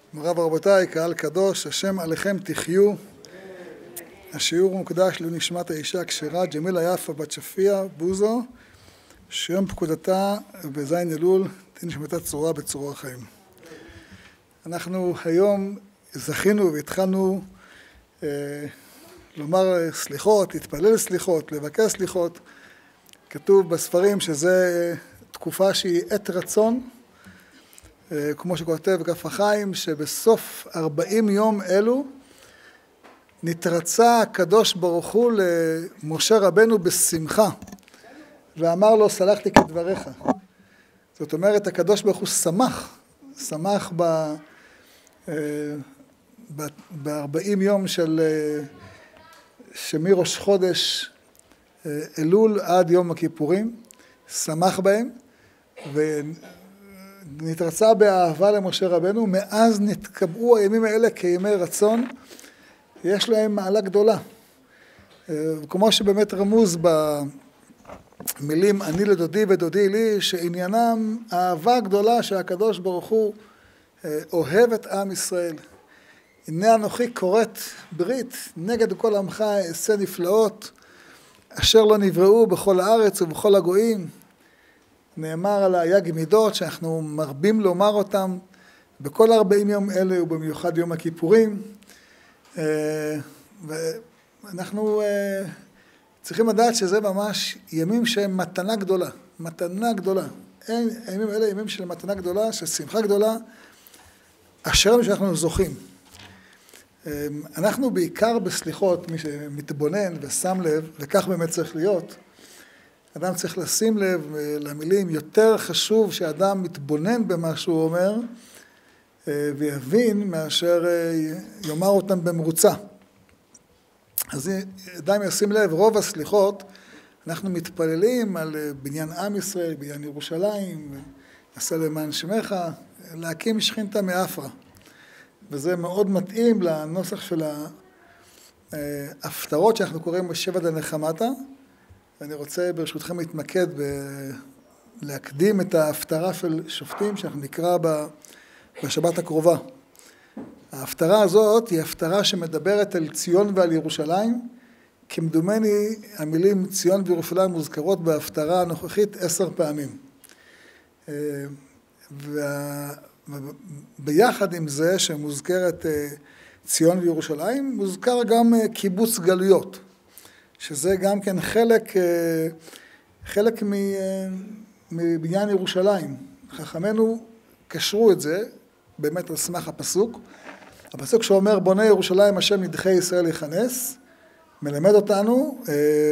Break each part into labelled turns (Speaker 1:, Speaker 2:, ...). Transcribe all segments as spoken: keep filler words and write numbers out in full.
Speaker 1: מוריי ורבותיי, קהל קדוש, השם עליכם תחיו. השיעור מוקדש לנשמת האישה הכשרה ג'מילה יפה בת שפיה בוזו, שיום פקודתה בזין אלול תהי נשמתה צרורה בצרור החיים. אנחנו היום זכינו והתחלנו אה, לומר סליחות, להתפלל סליחות, לבקש סליחות. כתוב בספרים שזה תקופה שהיא עת רצון, כמו שכותב כף החיים, שבסוף ארבעים יום אלו נתרצה הקדוש ברוך הוא למשה רבנו בשמחה, ואמר לו סלחתי כדבריך. זאת אומרת, הקדוש ברוך הוא שמח, שמח ב, ב, בארבעים יום של שמראש חודש אלול עד יום הכיפורים, שמח בהם, ו... נתרצה באהבה למשה רבנו. מאז נתקבעו הימים האלה כימי רצון, יש להם מעלה גדולה. כמו שבאמת רמוז במילים אני לדודי ודודי לי, שעניינם אהבה גדולה שהקדוש ברוך הוא אוהב את עם ישראל. הנה אנוכי כורת ברית נגד כל עמך אעשה נפלאות, אשר לא נבראו בכל הארץ ובכל הגויים. נאמר על היג מידות שאנחנו מרבים לומר אותם בכל ארבעים יום אלה ובמיוחד יום הכיפורים. ואנחנו צריכים לדעת שזה ממש ימים שהם מתנה גדולה, מתנה גדולה. הימים האלה ימים של מתנה גדולה, של שמחה גדולה, אשר שאנחנו זוכים. אנחנו בעיקר בסליחות, מי שמתבונן ושם לב, וכך באמת צריך להיות, אדם צריך לשים לב למילים, יותר חשוב שאדם מתבונן במה שהוא אומר, ויבין מאשר יאמר אותם במרוצה. אז אדם ישים לב, רוב הסליחות, אנחנו מתפללים על בניין עם ישראל, בניין ירושלים, עשה למען שמך, להקים שכינתה מאפרה. וזה מאוד מתאים לנוסח של ההפטרות שאנחנו קוראים בשבע דנחמתה, ואני רוצה ברשותכם להתמקד בלהקדים את ההפטרה של שופטים שאנחנו נקרא בשבת הקרובה. ההפטרה הזאת היא הפטרה שמדברת על ציון ועל ירושלים. כמדומני המילים ציון וירושלים מוזכרות בהפטרה הנוכחית עשר פעמים. וביחד עם זה שמוזכרת ציון וירושלים, מוזכר גם קיבוץ גלויות. שזה גם כן חלק, חלק מבניין ירושלים. חכמינו קשרו את זה, באמת על סמך הפסוק. הפסוק שאומר, בונה ירושלים השם נדחי ישראל יכנס, מלמד אותנו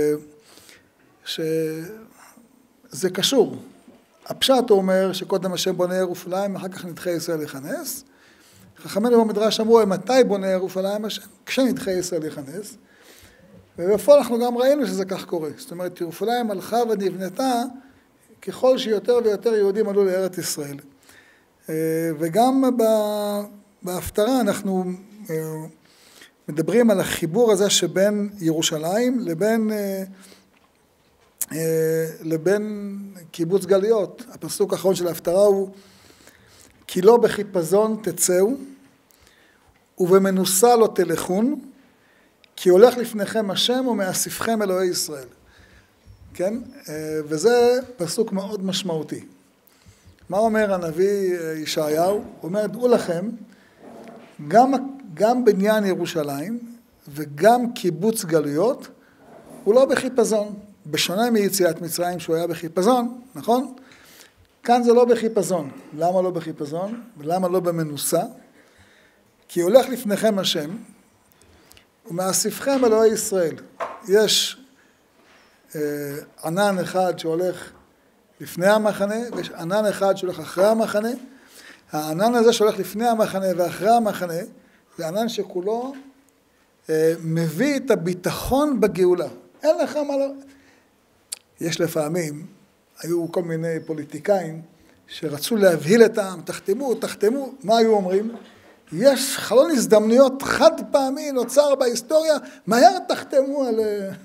Speaker 1: שזה קשור. הפשט אומר שקודם השם בונה ירושלים, אחר כך נדחי ישראל יכנס. חכמינו במדרש אמרו, מתי בונה ירושלים השם? כשנדחי ישראל יכנס. ובפועל אנחנו גם ראינו שזה כך קורה. זאת אומרת, ירושלים הלכה ונבנתה ככל שיותר ויותר יהודים עלו לארץ ישראל. וגם בהפטרה אנחנו מדברים על החיבור הזה שבין ירושלים לבין, לבין קיבוץ גלויות. הפסוק האחרון של ההפטרה הוא, כי לא בחיפזון תצאו ובמנוסה לא תלכון, כי הולך לפניכם השם ומאספכם אלוהי ישראל. כן? וזה פסוק מאוד משמעותי. מה אומר הנביא ישעיהו? הוא אומר, דעו לכם, גם, גם בניין ירושלים וגם קיבוץ גלויות, הוא לא בחיפזון. בשונה מיציאת מצרים שהוא היה בחיפזון, נכון? כאן זה לא בחיפזון. למה לא בחיפזון? ולמה לא במנוסה? כי הולך לפניכם השם, ומאספכם אלוהי ישראל. יש אה, ענן אחד שהולך לפני המחנה, ויש ענן אחד שהולך אחרי המחנה. הענן הזה שהולך לפני המחנה ואחרי המחנה, זה ענן שכולו אה, מביא את הביטחון בגאולה. אין לך מה לא... יש לפעמים, היו כל מיני פוליטיקאים שרצו להבהיל את העם, תחתמו, תחתמו, מה היו אומרים? יש חלון הזדמנויות חד פעמי נוצר בהיסטוריה, מהר תחתמו על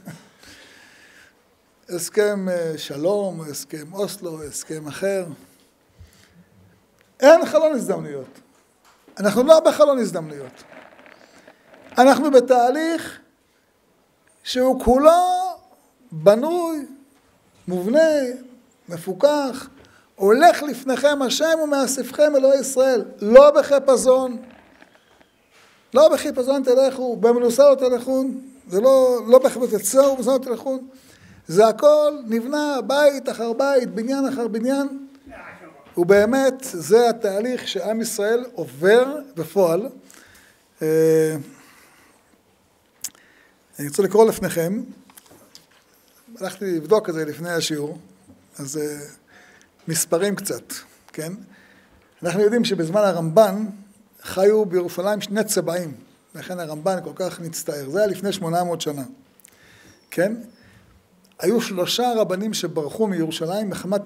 Speaker 1: הסכם שלום, הסכם אוסלו, הסכם אחר. אין חלון הזדמנויות. אנחנו לא בחלון הזדמנויות. אנחנו בתהליך שהוא כולו בנוי, מובנה, מפוקח, הולך לפניכם השם ומאספכם אלוהי ישראל, לא בחיפזון, לא בחיפזון תלכו, במנוסה לא תלכו, זה לא, לא בחיפזון תצאו, במנוסה לא תלכו, זה הכל נבנה בית אחר בית, בניין אחר בניין, ובאמת זה התהליך שעם ישראל עובר בפועל. אני רוצה לקרוא לפניכם, הלכתי לבדוק את זה לפני השיעור, אז מספרים קצת, כן? אנחנו יודעים שבזמן הרמב"ן חיו בירושלים שני צבעים, לכן הרמב"ן כל כך נצטער, זה היה לפני שמונה מאות שנה, כן? היו שלושה רבנים שברחו מירושלים מחמת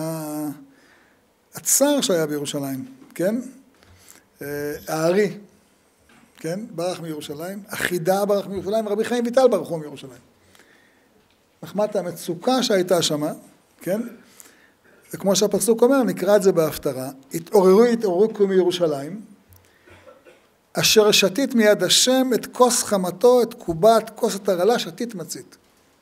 Speaker 1: הצער שהיה בירושלים, כן? הארי, כן? ברח מירושלים, החידה ברח מירושלים, רבי חיים ויטל ברחו מירושלים. מחמת המצוקה שהייתה שמה, כן? וכמו שהפסוק אומר, נקרא את זה בהפטרה, התעוררו, התעוררו מירושלים, אשר שתית מיד השם את כוס חמתו, את קובת, כוס התרעלה, שתית מצית.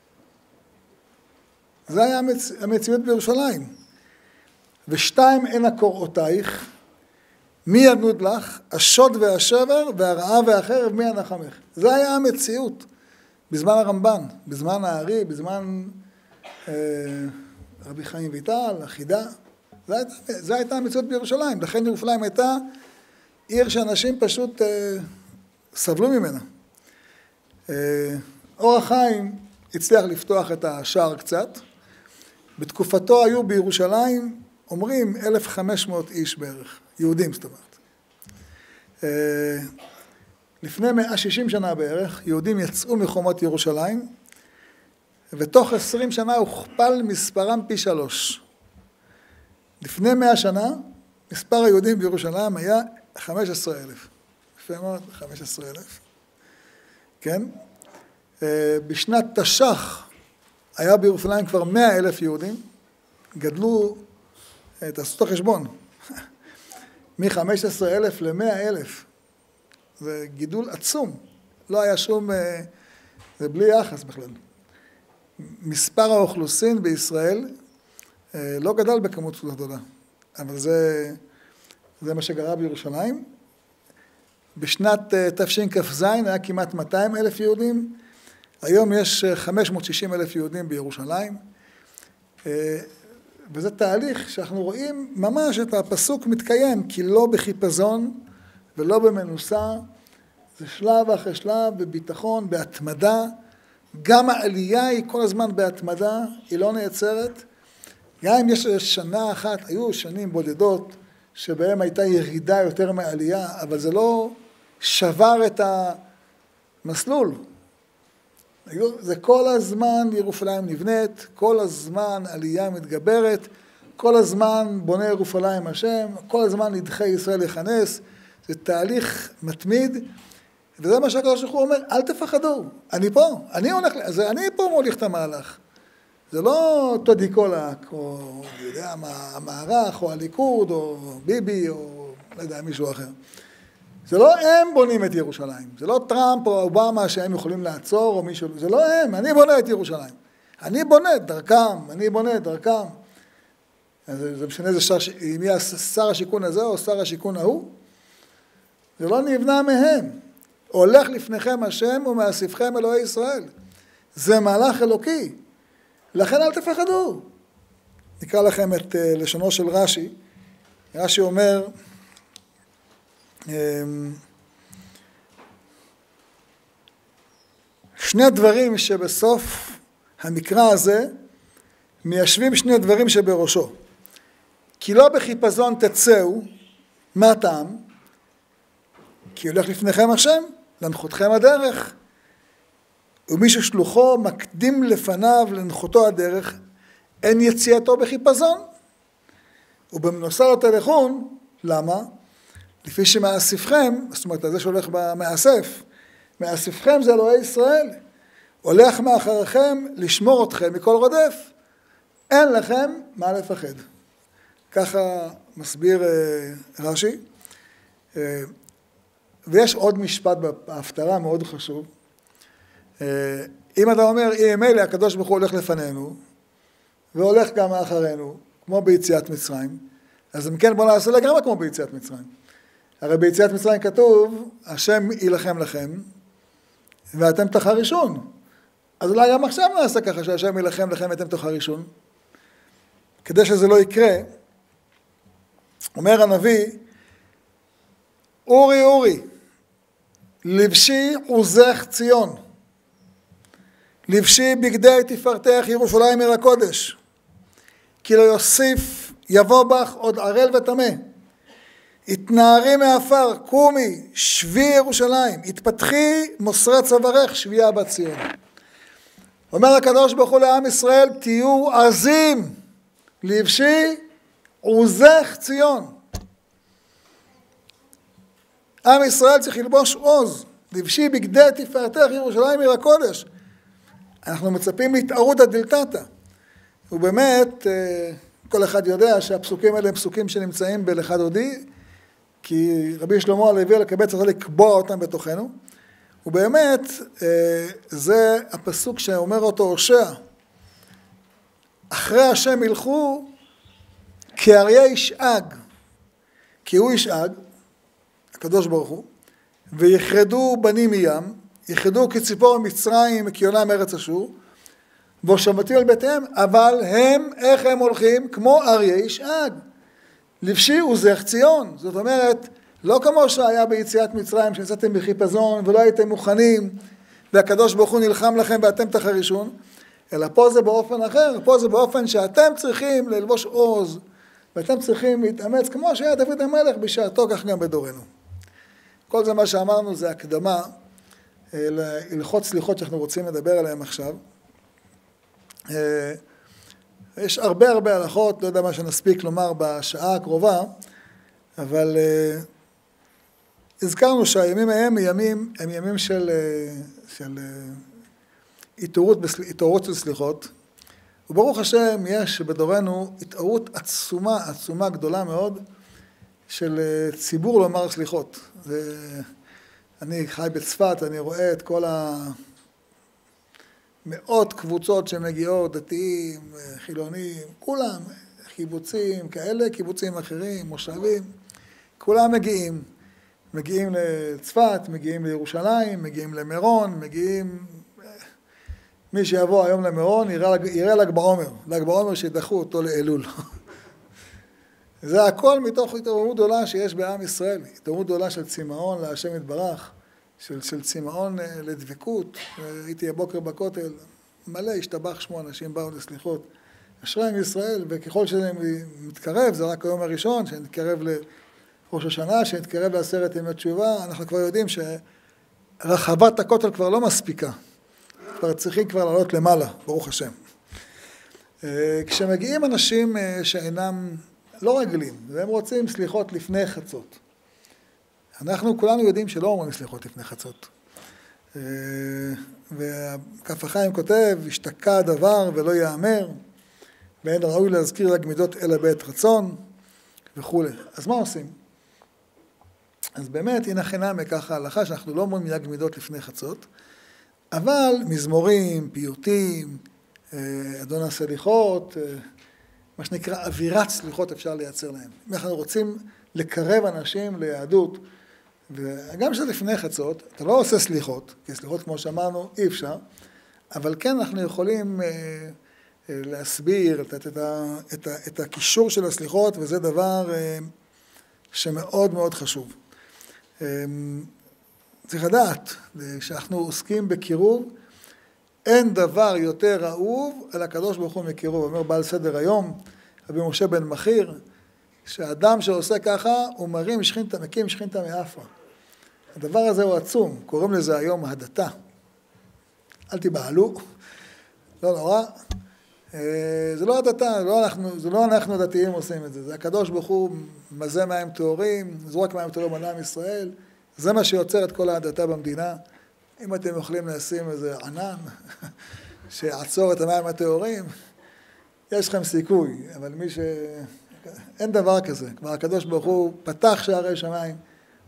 Speaker 1: זה היה המצ... המציאות בירושלים. ושתיים אין הקוראותייך, מי ינוד לך, השוד והשבר, והרעה והחרב, מי ינחמך. זה היה המציאות בזמן הרמב"ן, בזמן הארי, בזמן אה, רבי חיים ויטל, החידה. זה הייתה, זה הייתה המציאות בירושלים. לכן ירושלים הייתה עיר שאנשים פשוט אה, סבלו ממנה. אה, אור החיים הצליח לפתוח את השער קצת. בתקופתו היו בירושלים, אומרים, אלף וחמש מאות איש בערך, יהודים זאת אומרת. אה, לפני מאה ושישים שנה בערך, יהודים יצאו מחומות ירושלים, ותוך עשרים שנה הוכפל מספרם פי שלוש. לפני מאה שנה, מספר היהודים בירושלים היה חמישה עשר אלף. יפה מאוד, חמישה עשר אלף. כן? בשנת תש"ח היה בירושלים כבר מאה אלף יהודים, גדלו, תעשו את החשבון, מ-חמישה עשר אלף ל-מאה אלף. זה גידול עצום, לא היה שום, זה בלי יחס בכלל. מספר האוכלוסין בישראל לא גדל בכמות גדולה, אבל זה, זה מה שגרה בירושלים. בשנת תשכ"ז היה כמעט מאתיים אלף יהודים, היום יש חמש מאות ושישים אלף יהודים בירושלים, וזה תהליך שאנחנו רואים ממש את הפסוק מתקיים, כי לא בחיפזון ולא במנוסה, זה שלב אחרי שלב, בביטחון, בהתמדה, גם העלייה היא כל הזמן בהתמדה, היא לא נעצרת, גם אם יש שנה אחת, היו שנים בודדות, שבהם הייתה ירידה יותר מהעלייה, אבל זה לא שבר את המסלול. זה כל הזמן ירושלים נבנית, כל הזמן עלייה מתגברת, כל הזמן בונה ירושלים השם, כל הזמן נדחי ישראל יכנס, זה תהליך מתמיד, וזה מה שהקדוש ברוך הוא אומר, אל תפחדו, אני פה, אני הולך, אז אני פה מוליך את המהלך. זה לא טודי קולק, או יודע מה, המערך, או הליכוד, או ביבי, או לא יודע, מישהו אחר. זה לא הם בונים את ירושלים, זה לא טראמפ או אובמה שהם יכולים לעצור, או מישהו, זה לא הם, אני בונה את ירושלים. אני בונה את דרכם, אני בונה את דרכם. אז זה משנה זה שר, אם יהיה שר השיכון הזה או שר השיכון ההוא, זה לא נבנה מהם. הולך לפניכם השם ומאספכם אלוהי ישראל. זה מהלך אלוקי. לכן אל תפחדו. נקרא לכם את לשונו של רש"י. רש"י אומר, שני דברים שבסוף המקרא הזה מיישבים שני דברים שבראשו. כי לא בחיפזון תצאו, מה טעם? כי הולך לפניכם השם, לנחותכם הדרך. ומי ששלוחו מקדים לפניו לנחותו הדרך, אין יציאתו בחיפזון. ובמנוסה לא תלכון, למה? לפי שמאספכם, זאת אומרת, זה שהולך במאסף, מאספכם זה אלוהי ישראל, הולך מאחריכם לשמור אתכם מכל רודף, אין לכם מה לפחד. ככה מסביר רש"י. ויש עוד משפט בהפטרה מאוד חשוב. אם אתה אומר, אם אלה הקדוש ברוך הוא הולך לפנינו, והולך גם מאחרינו, כמו ביציאת מצרים, אז אם כן בוא נעשה לגמרי כמו ביציאת מצרים. הרי ביציאת מצרים כתוב, השם ילחם לכם, ואתם תחרישון. אז אולי גם עכשיו נעשה ככה, שהשם ילחם לכם ואתם תחרישון. כדי שזה לא יקרה, אומר הנביא, אורי אורי, לבשי עוזך ציון, לבשי בגדי תפארתך ירושלים עיר הקודש, כי לא יוסיף יבוא בך עוד ערל וטמא. התנערי מעפר, קומי, שבי ירושלים, התפתחי מוסרי צווארך, שבייה בת ציון. אומר הקדוש ברוך הוא לעם ישראל, תהיו עזים, לבשי עוזך ציון. עם ישראל צריך ללבוש עוז, לבשי בגדי תפארתך ירושלים עיר הקודש. אנחנו מצפים להתערות הדלתתא. ובאמת, כל אחד יודע שהפסוקים האלה הם פסוקים שנמצאים בלכה דודי, כי רבי שלמה הלוי לקבץ צריך לקבוע אותם בתוכנו. ובאמת, זה הפסוק שאומר אותו הושע. אחרי השם ילכו כאריה ישאג, כי הוא ישאג, הקדוש ברוך הוא, ויחרדו בנים מים, יחרדו כציפור מצרים וכיונה מארץ אשור, והושבתים על ביתיהם, אבל הם, איך הם הולכים? כמו אריה ישאג. לבשי עוזך ציון. זאת אומרת, לא כמו שהיה ביציאת מצרים, שיצאתם בחיפזון ולא הייתם מוכנים, והקדוש ברוך הוא נלחם לכם ואתם תחרישון, אלא פה זה באופן אחר, פה זה באופן שאתם צריכים ללבוש עוז, ואתם צריכים להתאמץ, כמו שהיה דוד המלך בשעתו, כך גם בדורנו. כל זה מה שאמרנו זה הקדמה, להלכות סליחות שאנחנו רוצים לדבר עליהן עכשיו. יש הרבה הרבה הלכות, לא יודע מה שנספיק לומר בשעה הקרובה, אבל הזכרנו שהימים ההם ימים, הם ימים של, של התעוררות, התעוררות של סליחות, וברוך השם יש בדורנו התעוררות עצומה, עצומה גדולה מאוד, של ציבור לומר סליחות. זה, אני חי בצפת, אני רואה את כל המאות קבוצות שמגיעות, דתיים, חילונים, כולם, קיבוצים כאלה, קיבוצים אחרים, מושבים, כולם מגיעים. מגיעים לצפת, מגיעים לירושלים, מגיעים למירון, מגיעים... מי שיבוא היום למירון יראה, יראה ל"ג בעומר, ל"ג בעומר שידחו אותו לאלול. זה הכל מתוך התעוררות גדולה שיש בעם ישראל, התעוררות גדולה של צמאון להשם יתברך, של, של צמאון לדבקות. הייתי הבוקר בכותל, מלא השתבח שמו, אנשים באו לסליחות. אשריהם ישראל, וככל שזה מתקרב, זה רק היום הראשון, שנתקרב לראש השנה, שנתקרב לעשרת ימי תשובה, אנחנו כבר יודעים שרחבת הכותל כבר לא מספיקה. כבר צריכים כבר לעלות למעלה, ברוך השם. כשמגיעים אנשים שאינם לא רגילים, והם רוצים סליחות לפני חצות. אנחנו כולנו יודעים שלא אומרים סליחות לפני חצות. וכף החיים כותב, השתקע הדבר ולא יאמר, ואין ראוי להזכיר לגמידות אלא בעת רצון, וכו'. אז מה עושים? אז באמת, הנה חינם ככה ההלכה, שאנחנו לא אומרים מילה גמידות לפני חצות, אבל מזמורים, פיוטים, אדון הסליחות, מה שנקרא אווירת סליחות אפשר לייצר להם. אם אנחנו רוצים לקרב אנשים ליהדות, וגם שזה לפני חצות, אתה לא עושה סליחות, כי סליחות כמו שאמרנו אי אפשר, אבל כן אנחנו יכולים להסביר, לתת את, את, את הקישור של הסליחות, וזה דבר שמאוד מאוד חשוב. צריך לדעת שאנחנו עוסקים בקירוב, אין דבר יותר אהוב על הקדוש ברוך הוא מקירוב. אומר בעל סדר היום, רבי משה בן מחיר, שהאדם שעושה ככה, הוא מרים שכינתה, מקים שכינתה מאפרה. הדבר הזה הוא עצום, קוראים לזה היום הדתה. אל תיבהלו, לא נורא. זה לא הדתה, לא אנחנו, זה לא אנחנו דתיים עושים את זה, זה הקדוש ברוך הוא מזה מים טהורים, זרוק מים טהורים על עם ישראל, זה מה שיוצר את כל ההדתה במדינה. אם אתם יכולים לשים איזה ענן שיעצור את המים הטהורים, יש לכם סיכוי, אבל מי ש... אין דבר כזה. כבר הקדוש ברוך הוא פתח שערי שמיים,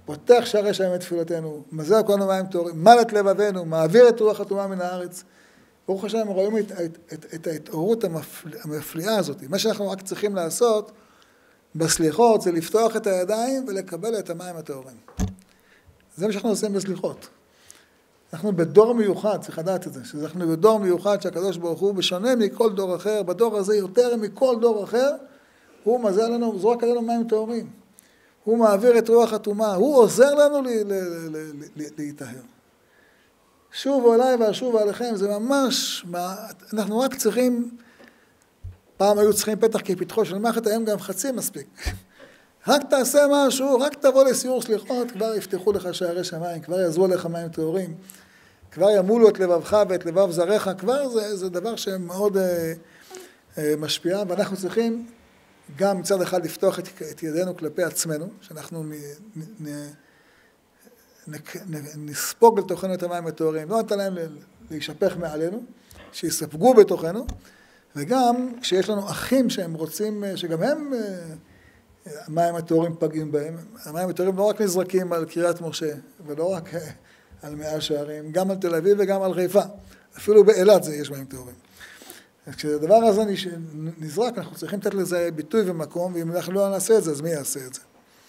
Speaker 1: פותח שערי שמיים את תפילותינו, מזל כולנו מים טהורים, מל את לבבנו, מעביר את רוח הטומאה מן הארץ. ברוך השם, רואים את, את, את, את ההתעוררות המפל, המפליאה הזאת. מה שאנחנו רק צריכים לעשות בסליחות, זה לפתוח את הידיים ולקבל את המים הטהורים. זה מה שאנחנו עושים בסליחות. אנחנו בדור מיוחד, צריך לדעת את זה, שאנחנו בדור מיוחד שהקדוש ברוך הוא, בשונה מכל דור אחר, בדור הזה יותר מכל דור אחר, הוא מזל לנו, זורק עלינו מים טהורים. הוא מעביר את רוח הטומאה, הוא עוזר לנו להיטהר. שוב עליי ואשוב עליכם, זה ממש, אנחנו רק צריכים, פעם היו צריכים פתח כפתחו של מחט, היום גם חצי מספיק. רק תעשה משהו, רק תבוא לסיור סליחות, כבר יפתחו לך שערי שמיים, כבר יעזרו לך מים טהורים, כבר ימולו את לבבך ואת לבב זרעך, כבר זה, זה דבר שמאוד אה, אה, משפיע, ואנחנו צריכים גם מצד אחד לפתוח את, את ידינו כלפי עצמנו, שאנחנו נ, נ, נ, נ, נספוג לתוכנו את המים הטהורים, לא נתן להם להישפך מעלינו, שיספגו בתוכנו, וגם כשיש לנו אחים שהם רוצים, שגם הם המים הטהורים פגעים בהם, המים הטהורים לא רק נזרקים על קריית משה, ולא רק על מאה שערים, גם על תל אביב וגם על חיפה, אפילו באילת זה יש מים טהורים. כשהדבר הזה נזרק, אנחנו צריכים לתת לזה ביטוי ומקום, ואם אנחנו לא נעשה את זה, אז מי יעשה את זה?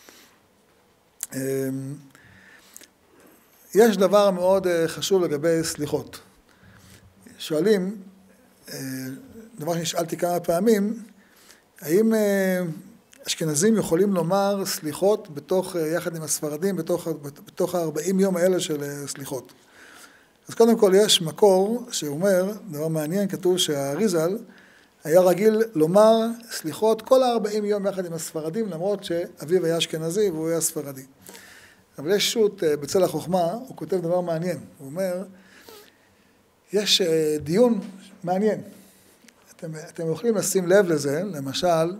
Speaker 1: יש דבר מאוד חשוב לגבי סליחות. שואלים, דבר שנשאלתי כמה פעמים, האם אשכנזים יכולים לומר סליחות בתוך, יחד עם הספרדים, בתוך, בתוך ה-ארבעים יום האלה של סליחות? אז קודם כל יש מקור שאומר, דבר מעניין, כתוב שהאריזל היה רגיל לומר סליחות כל ה-ארבעים יום יחד עם הספרדים, למרות שאביו היה אשכנזי והוא היה ספרדי. אבל יש שו"ת בצל החוכמה, הוא כותב דבר מעניין, הוא אומר, יש דיון מעניין, אתם, אתם יכולים לשים לב לזה, למשל,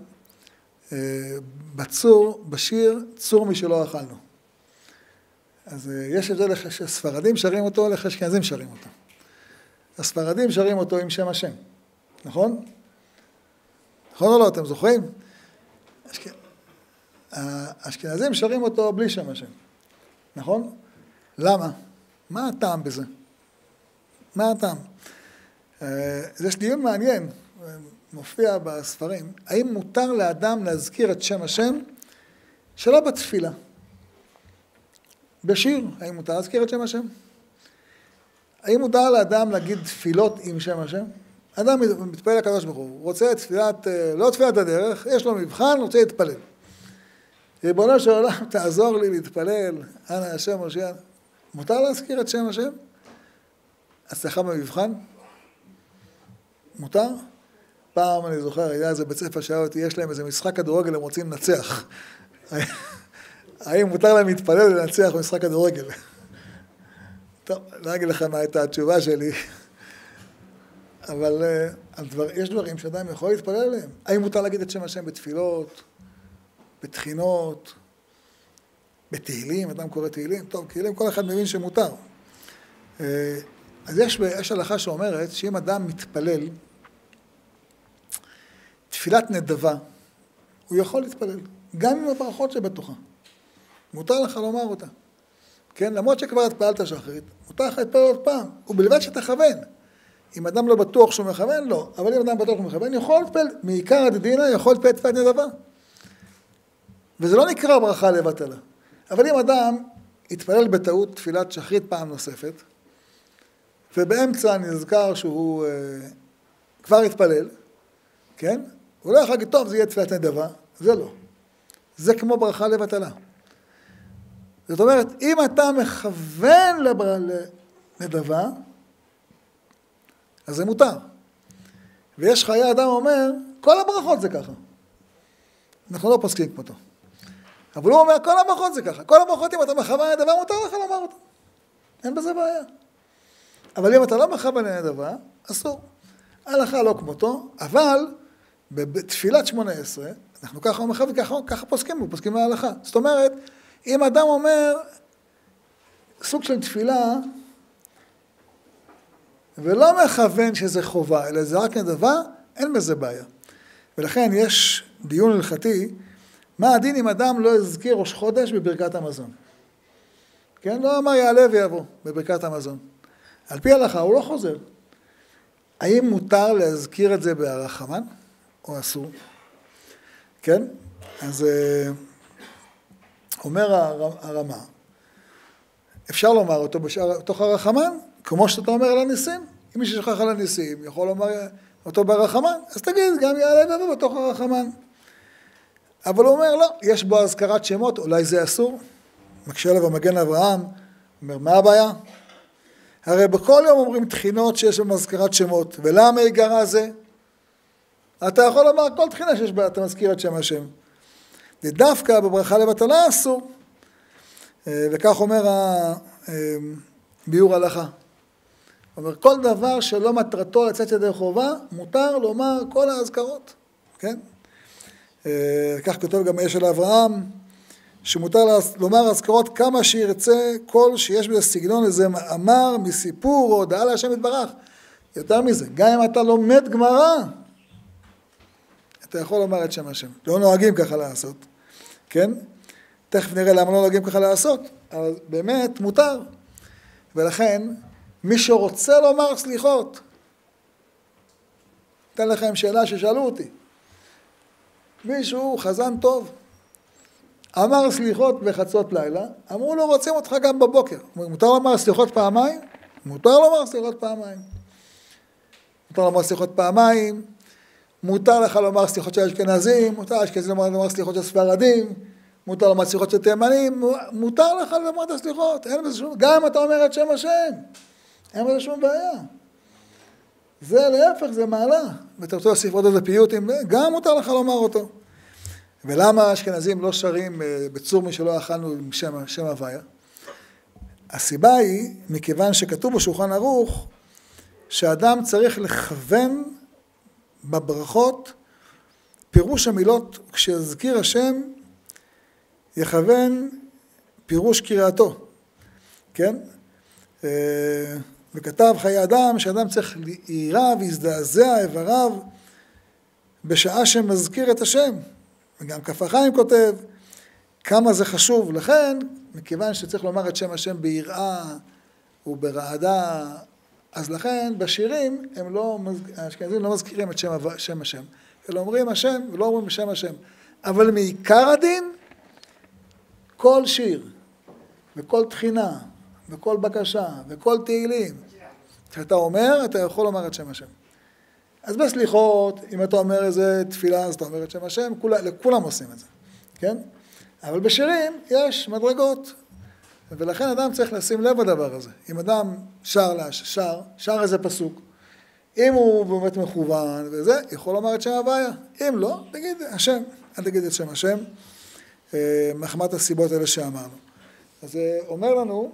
Speaker 1: בצור, בשיר, צור משלא אכלנו. אז יש את זה שספרדים שרים אותו, לאשכנזים שרים אותו. הספרדים שרים אותו עם שם השם, נכון? נכון או לא, אתם זוכרים? האשכנזים שרים אותו בלי שם השם, נכון? למה? מה הטעם בזה? מה הטעם? יש דיון מעניין, מופיע בספרים, האם מותר לאדם להזכיר את שם השם שלא בתפילה? בשיר, האם מותר להזכיר את שם השם? האם מותר לאדם להגיד תפילות עם שם השם? אדם מתפלל לקדוש ברוך הוא, רוצה תפילת, לא תפילת הדרך, יש לו מבחן, רוצה להתפלל. ריבונו של עולם, תעזור לי להתפלל, אנא השם מושיע. מותר להזכיר את שם השם? הצלחה במבחן? מותר? פעם אני זוכר, היה איזה בית ספר שהיה אותי, יש להם איזה משחק כדורגל, הם רוצים לנצח. האם מותר להם להתפלל ולנצח במשחק כדורגל? טוב, לא אגיד לך מה הייתה התשובה שלי, אבל יש דברים שאדם יכול להתפלל עליהם. האם מותר להגיד את שם השם בתפילות, בתחינות, בתהילים, אדם קורא תהילים? טוב, תהילים כל אחד מבין שמותר. אז יש, יש הלכה שאומרת שאם אדם מתפלל, תפילת נדבה, הוא יכול להתפלל, גם עם הברכות שבתוכה. מותר לך לומר אותה. כן? למרות שכבר התפעלת שחרית, מותר לך להתפלל עוד פעם, ובלבד שתכוון. אם אדם לא בטוח שהוא מכוון, לא. אבל אם אדם בטוח שהוא מכוון, יכול להתפלל, מעיקר הדדינה יכול להתפלל תפילת נדבה. וזה לא נקרא ברכה לבטלה. אבל אם אדם יתפלל בטעות תפילת שחרית פעם נוספת, ובאמצע נזכר שהוא אה, כבר התפלל, כן? הוא לא יכול להגיד, טוב, זה יהיה תפילת נדבה, זה לא. זה כמו ברכה לבטלה. זאת אומרת, אם אתה מכוון לנדבה, אז זה מותר. ויש חיי אדם אומר, כל הברכות זה ככה. אנחנו לא פוסקים כמותו. אבל הוא אומר, כל הברכות זה ככה. כל הברכות, אם אתה מכוון לנדבה, מותר לך לומר אותה. אין בזה בעיה. אבל אם אתה לא מכוון לנדבה, אסור. הלכה לא כמותו, אבל בתפילת שמונה עשרה, אנחנו ככה מכוון, ככה, ככה פוסקים, פוסקים להלכה. זאת אומרת, אם אדם אומר, סוג של תפילה, ולא מכוון שזה חובה, אלא זה רק נדבה, אין בזה בעיה. ולכן יש דיון הלכתי, מה הדין אם אדם לא הזכיר ראש חודש בברכת המזון? כן? לא אמר יעלה ויבוא בברכת המזון. על פי ההלכה הוא לא חוזר. האם מותר להזכיר את זה בהרחמן או אסור? כן? אז אומר הרמה, אפשר לומר אותו בתוך הרחמן, כמו שאתה אומר על הניסים. אם מי ששכח על הניסים יכול לומר אותו ברחמן, אז תגיד, גם יעלה ויבוא בתוך הרחמן. אבל הוא אומר, לא, יש בו הזכרת שמות, אולי זה אסור. מקשה עליו המגן אברהם, אומר, מה הבעיה? הרי בכל יום אומרים תחינות שיש בהם הזכרת שמות, ולמה יגרע זה? אתה יכול לומר כל תחינה שיש בה, אתה מזכיר את שם השם. ודווקא בברכה לבטלה אסור. וכך אומר ביאור הלכה. אומר, כל דבר שלא מטרתו לצאת ידי חובה, מותר לומר כל ההזכרות. כן? כך כותב גם יש של אברהם, שמותר לומר הזכרות כמה שירצה, כל שיש בזה סגנון איזה מאמר מסיפור או הודעה להשם יתברך. יותר מזה, גם אם אתה לומד גמרא, אתה יכול לומר את שם השם. לא נוהגים ככה לעשות, כן? תכף נראה למה לא נוהגים ככה לעשות, אבל באמת מותר. ולכן, מי שרוצה לומר סליחות, אתן לכם שאלה ששאלו אותי. מישהו חזן טוב, אמר סליחות בחצות לילה, אמרו לו רוצים אותך גם בבוקר. מותר לומר סליחות פעמיים? מותר לומר סליחות פעמיים. מותר לומר סליחות פעמיים, מותר לך לומר סליחות של אשכנזים, מותר אשכנזים לומר סליחות של ספרדים, מותר לומר סליחות של תימנים, מותר לך לומר את הסליחות, אין בזה שום, גם אם אתה אומר את שם השם, אין בזה שום בעיה. זה להפך, זה מעלה, ואתה רוצה להוסיף עוד איזה פיוטים, גם מותר לך לומר אותו. ולמה האשכנזים לא שרים בצור מי שלא אכלנו עם שם, שם הוויה? הסיבה היא, מכיוון שכתוב בשולחן ערוך, שאדם צריך לכוון בברכות, פירוש המילות, כשיזכיר השם, יכוון פירוש קריאתו, כן? וכתב חיי אדם, שאדם צריך להירא והזדעזע איבריו, בשעה שמזכיר את השם. וגם כף החיים כותב, כמה זה חשוב. לכן, מכיוון שצריך לומר את שם השם ביראה וברעדה, אז לכן בשירים הם לא, האשכנזים לא מזכירים את שם, שם השם, אלא אומרים השם ולא אומרים שם השם. אבל מעיקר הדין, כל שיר וכל תחינה וכל בקשה וכל תהילים, כשאתה אומר, אתה יכול לומר את שם השם. אז בסליחות, אם אתה אומר איזה תפילה, אז אתה אומר את שם השם, כול, לכולם עושים את זה, כן? אבל בשירים יש מדרגות, ולכן אדם צריך לשים לב לדבר הזה. אם אדם שר, שר, שר איזה פסוק, אם הוא באמת מכוון וזה, יכול לומר את שם הוויה. אם לא, תגיד השם, אל תגיד את שם השם, מחמת הסיבות האלה שאמרנו. אז זה אומר לנו,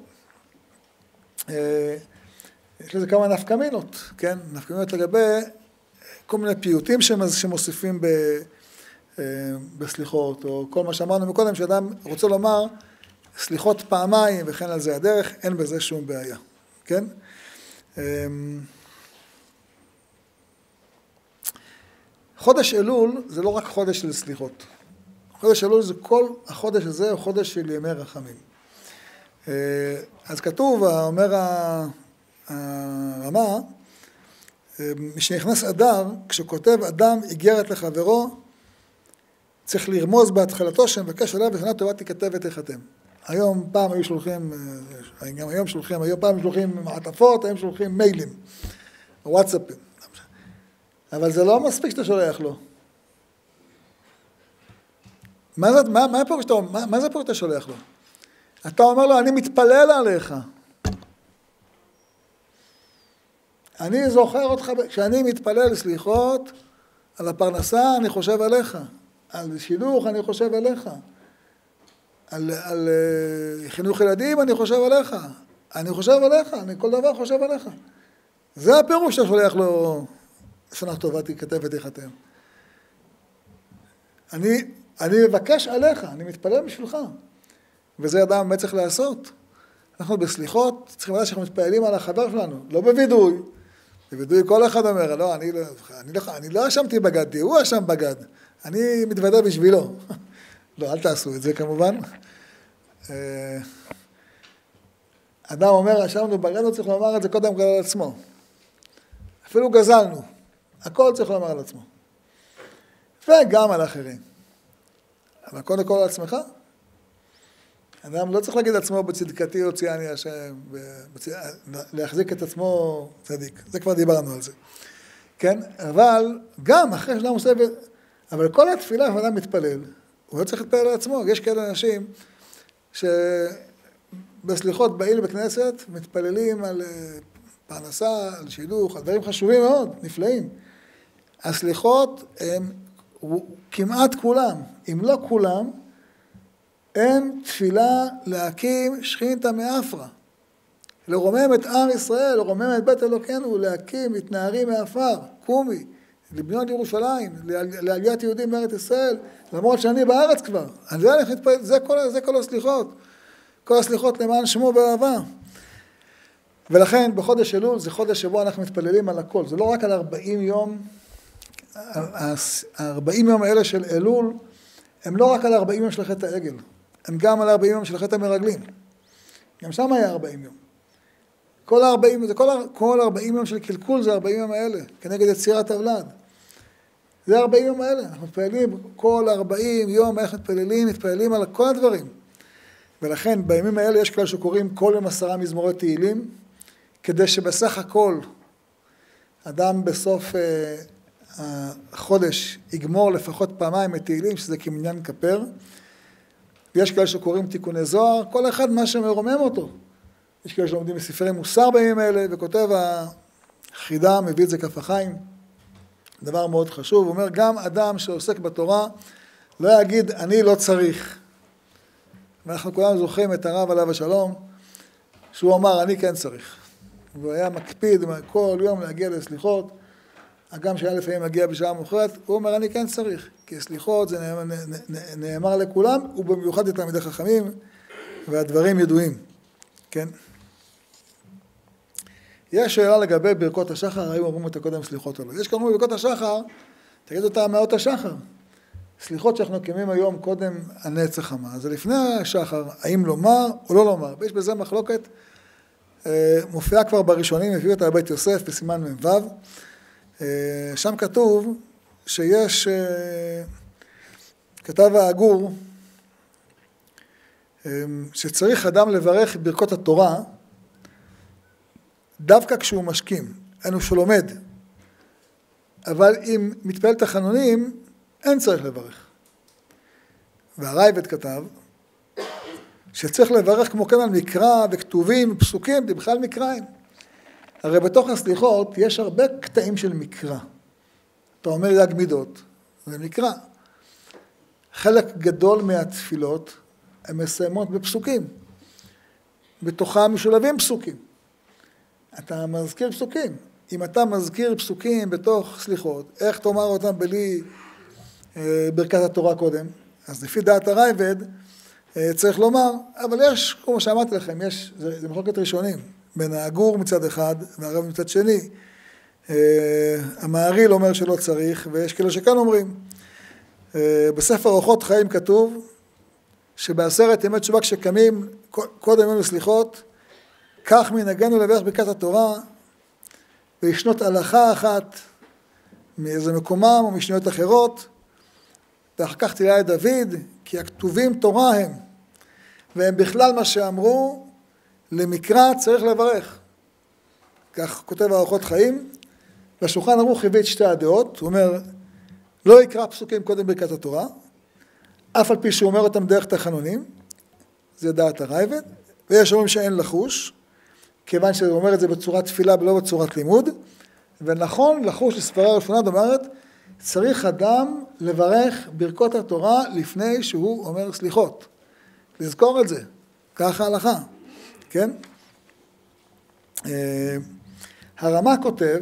Speaker 1: יש לזה כמה נפקמינות, כן? נפקמינות לגבי כל מיני פיוטים שמוסיפים ב, בסליחות, או כל מה שאמרנו מקודם, שאדם רוצה לומר סליחות פעמיים וכן על זה הדרך, אין בזה שום בעיה, כן? חודש אלול זה לא רק חודש של סליחות. חודש אלול זה כל החודש הזה הוא חודש של ימי רחמים. אז כתוב, אומר הרמה, משנכנס אדר, כשכותב אדם איגרת לחברו, צריך לרמוז בהתחלתו שמבקש עליו ושנה טובה תיכתב ותיחתם. היום פעם היו שולחים, גם היום שולחים, היום פעם שולחים מעטפות, היום שולחים מיילים, וואטסאפים. אבל זה לא מספיק שאתה שולח לו. מה זה, מה, מה, פה, מה, מה זה פה שאתה שולח לו? אתה אומר לו, אני מתפלל עליך. אני זוכר אותך, כשאני מתפלל סליחות, על הפרנסה אני חושב עליך. על שילוח אני חושב עליך. על, על חינוך ילדים אני חושב עליך. אני חושב עליך, אני כל דבר חושב עליך. זה הפירוש שאתה שולח לו, שנה טובה תיכתב ותיחתם. אני, אני מבקש עליך, אני מתפלל בשבילך. וזה אדם באמת צריך לעשות. אנחנו בסליחות צריכים לדעת שאנחנו מתפעלים על החבר שלנו, לא בוידוי. בוידוי כל אחד אומר, לא, אני לא, אני לא, אני לא אשמתי בגדתי, הוא אשם בגד. אני מתוודה בשבילו. לא, אל תעשו את זה כמובן. אדם אומר, ישבנו בגנו, צריך לומר את זה קודם כל על עצמו. אפילו גזלנו. הכל צריך לומר על עצמו. וגם על אחרים. אבל קודם כל על עצמך. אדם לא צריך להגיד עצמו בצדקתי הוציאני השם, בצ... להחזיק את עצמו צדיק. זה כבר דיברנו על זה. כן? אבל גם אחרי שאדם עושה... אבל כל התפילה שאדם מתפלל, הוא לא צריך להתפלל על עצמו. יש כאלה אנשים שבסליחות באים בכנסת, מתפללים על פרנסה, על שידוך, על דברים חשובים מאוד, נפלאים. הסליחות הם כמעט כולם, אם לא כולם, הם תפילה להקים שכינתא מעפרא. לרומם את עם ישראל, לרומם את בית אלוקינו, להקים את נערים מעפר, קומי, לבנות ירושלים, לעליית יהודים בארץ ישראל, למרות שאני בארץ כבר. זה, זה, כל, זה כל הסליחות. כל הסליחות למען שמו באהבה. ולכן בחודש אלול זה חודש שבו אנחנו מתפללים על הכל. זה לא רק על ארבעים יום, ה-ארבעים יום האלה של אלול, הם לא רק על ארבעים יום של חטא העגל, הם גם על ארבעים יום של חטא המרגלים. גם שם היה ארבעים יום. כל ארבעים, זה כל, כל ארבעים יום של קלקול זה ארבעים יום האלה, כנגד יצירת הוולד. זה ארבעים יום האלה, אנחנו מתפללים כל ארבעים יום, איך מתפללים, מתפללים על כל הדברים. ולכן בימים האלה יש כלל שקוראים כל יום עשרה מזמורי תהילים, כדי שבסך הכל אדם בסוף uh, החודש יגמור לפחות פעמיים את תהילים, שזה כמניין כפר. ויש כאלה שקוראים תיקוני זוהר, כל אחד מה שמרומם אותו. יש כאלה שלומדים בספרי מוסר בימים האלה, וכותב החידה, מביא את זה כף החיים. דבר מאוד חשוב, הוא אומר, גם אדם שעוסק בתורה, לא יגיד, אני לא צריך. ואנחנו כולנו זוכרים את הרב עליו השלום, שהוא אמר, אני כן צריך. והוא היה מקפיד כל יום להגיע לסליחות, הגם שהיה לפעמים מגיע בשעה מאוחרת, הוא אומר, אני כן צריך, כי סליחות זה נאמר, נאמר לכולם, ובמיוחד לתלמידי חכמים, והדברים ידועים, כן? יש שאלה לגבי ברכות השחר, האם אומרים אותה קודם סליחות או לא. יש כאמור ברכות השחר, תגיד אותה מאות השחר. סליחות שאנחנו קיימים היום קודם הנצח חמה. זה לפני השחר, האם לומר או לא לומר. ויש בזה מחלוקת, מופיעה כבר בראשונים, הביאו אותה בבית יוסף בסימן מ"ו. שם כתוב שיש, כתב האגור, שצריך אדם לברך ברכות התורה, דווקא כשהוא משכים, אינו שלומד. אבל אם מתפלל תחנונים, אין צריך לברך. והרייבד כתב, שצריך לברך כמו כן על מקרא וכתובים ופסוקים, בכלל מקראים. הרי בתוך הסליחות יש הרבה קטעים של מקרא. אתה אומר יג מידות, זה מקרא. חלק גדול מהתפילות הן מסיימות בפסוקים. בתוכם משולבים פסוקים. אתה מזכיר פסוקים. אם אתה מזכיר פסוקים בתוך סליחות, איך תאמר אותם בלי אה, ברכת התורה קודם? אז לפי דעת הרייבד אה, צריך לומר, אבל יש, כמו שאמרתי לכם, יש, זה, זה מחלוקת ראשונים, בין האגור מצד אחד והרב מצד שני. אה, המהרי"ל אומר שלא צריך, ויש כאלה שכאן אומרים. אה, בספר אורחות חיים כתוב, שבעשרת ימי תשובה כשקמים, קודם יום לסליחות, כך מנהגנו לברך ברכת התורה, וישנות הלכה אחת מאיזה מקומם או משניות אחרות, ואחר כך תהילה את דוד, כי הכתובים תורה הם, והם בכלל מה שאמרו, למקרא צריך לברך. כך כותב האורחות חיים, והשולחן ערוך הביא את שתי הדעות, הוא אומר, לא יקרא פסוקים קודם ברכת התורה, אף על פי שהוא אומר אותם דרך תחנונים, זה דעת הרייבד, ויש אומרים שאין לחוש, כיוון שהוא אומר את זה בצורת תפילה ולא בצורת לימוד, ונכון לחוש לסברה ראשונה, אומרת, צריך אדם לברך ברכות התורה לפני שהוא אומר סליחות. לזכור את זה, ככה ההלכה, כן? הרמ"א כותב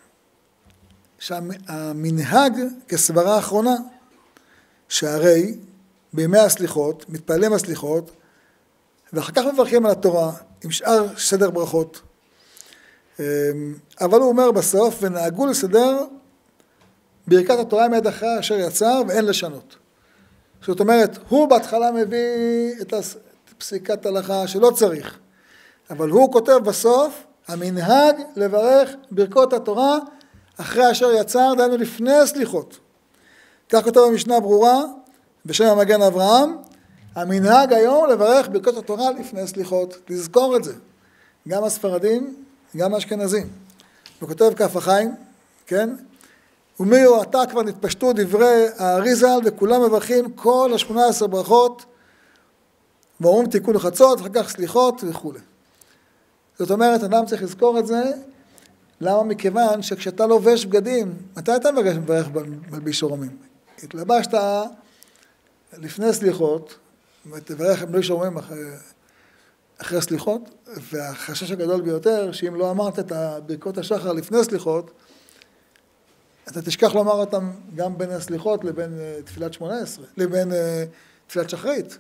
Speaker 1: שהמנהג כסברה האחרונה, שהרי בימי הסליחות, מתפעלים הסליחות, ואחר כך מברכים על התורה עם שאר סדר ברכות. אבל הוא אומר בסוף, ונהגו לסדר ברכת התורה מיד אחרי אשר יצר ואין לשנות. זאת אומרת, הוא בהתחלה מביא את פסיקת הלכה שלא צריך, אבל הוא כותב בסוף, המנהג לברך ברכות התורה אחרי אשר יצר, דהיינו לפני הסליחות. כך כותב במשנה ברורה, בשם המגן אברהם, המנהג היום לברך ברכות התורה לפני סליחות. תזכור את זה. גם הספרדים, גם האשכנזים. הוא כותב כף החיים, כן? ומי הוא אתה כבר נתפשטו דברי האריז"ל, וכולם מברכים כל השמונה עשר ברכות, ואומרים תיקון חצות, אחר כך סליחות וכו'. זאת אומרת, אדם צריך לזכור את זה, למה? מכיוון שכשאתה לובש בגדים, מתי אתה מברך מלביש שרומים? התלבשת לפני סליחות, ותברך מלביש שרומים אחרי, אחרי סליחות, והחשש הגדול ביותר, שאם לא אמרת את ברכות השחר לפני סליחות, אתה תשכח לומר אותם גם בין הסליחות לבין תפילת שמונה עשרה, לבין תפילת שחרית.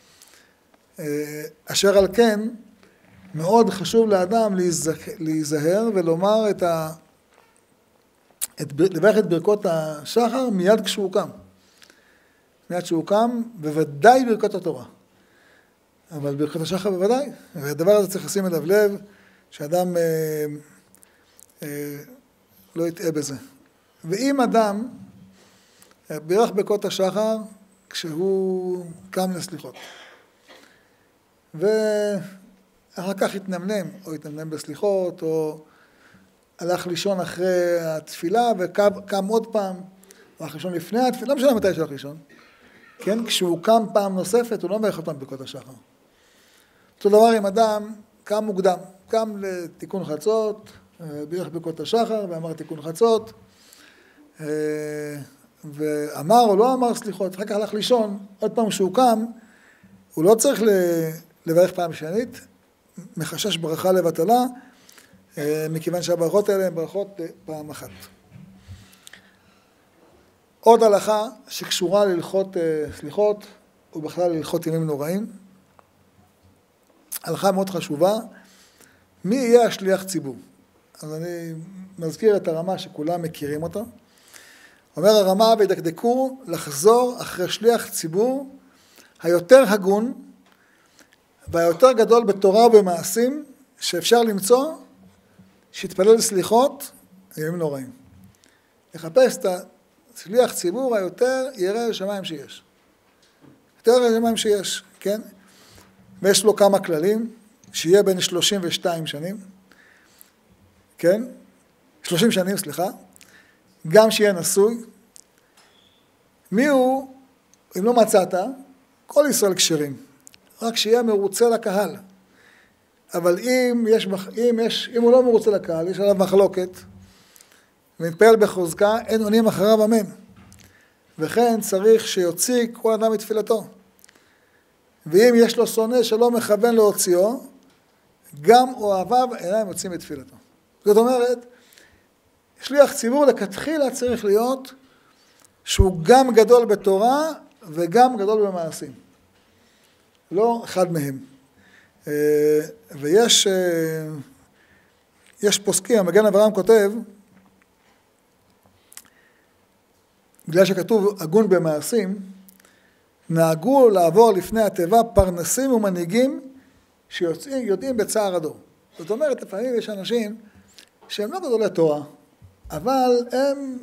Speaker 1: אשר על כן, מאוד חשוב לאדם להיזהר ולומר את ה... את... לברך את ברכות השחר מיד כשהוא קם. מיד כשהוא קם, בוודאי ברכות התורה. אבל ברכות השחר בוודאי. והדבר הזה צריך לשים אליו לב, שאדם אה, אה, לא יטעה בזה. ואם אדם בירך ברכות השחר כשהוא קם לסליחות. ו... אחר כך התנמנם, או התנמנם בסליחות, או הלך לישון אחרי התפילה, וקם עוד פעם, או הלך לישון לפני התפילה, לא משנה מתי שלך לישון. כן? כשהוא קם פעם נוספת, הוא לא מברך אותם ברכות השחר. אותו דבר עם אדם, קם מוקדם, קם לתיקון חצות, בירך ברכות השחר, ואמר תיקון חצות, ואמר או לא אמר סליחות, אחר כך הלך לישון, עוד פעם כשהוא קם, הוא לא צריך לברך פעם שנית, מחשש ברכה לבטלה, מכיוון שהברכות האלה הן ברכות פעם אחת. עוד הלכה שקשורה ללכות סליחות, ובכלל ללכות ימים נוראים. הלכה מאוד חשובה, מי יהיה השליח ציבור? אז אני מזכיר את הרמה שכולם מכירים אותה. אומר הרמה, ודקדקו לחזור אחרי שליח ציבור, היותר הגון, והיותר גדול בתורה ובמעשים שאפשר למצוא, שיתפלל סליחות, ימים נוראים. לחפש את השליח ציבור היותר ירא לשמיים שיש. יותר ירא לשמיים שיש, כן? ויש לו כמה כללים, שיהיה בין שלושים ושתיים שנים, כן? שלושים שנים, סליחה. גם שיהיה נשוי. מי הוא, אם לא מצאת, כל ישראל כשרים. רק שיהיה מרוצה לקהל. אבל אם, יש, אם, יש, אם הוא לא מרוצה לקהל, יש עליו מחלוקת, ומתפעל בחוזקה, אין עונים אחריו אמן. וכן צריך שיוציא כל אדם מתפילתו. ואם יש לו שונא שלא מכוון להוציאו, גם אוהביו אינם יוצאים מתפילתו. זאת אומרת, שליח ציבור לכתחילה צריך להיות שהוא גם גדול בתורה וגם גדול במעשים. לא אחד מהם. ויש יש פוסקים, המגן אברהם כותב, בגלל שכתוב הגון במעשים, נהגו לעבור לפני התיבה פרנסים ומנהיגים שיודעים בצער הדור. זאת אומרת, לפעמים יש אנשים שהם לא גדולי תורה, אבל הם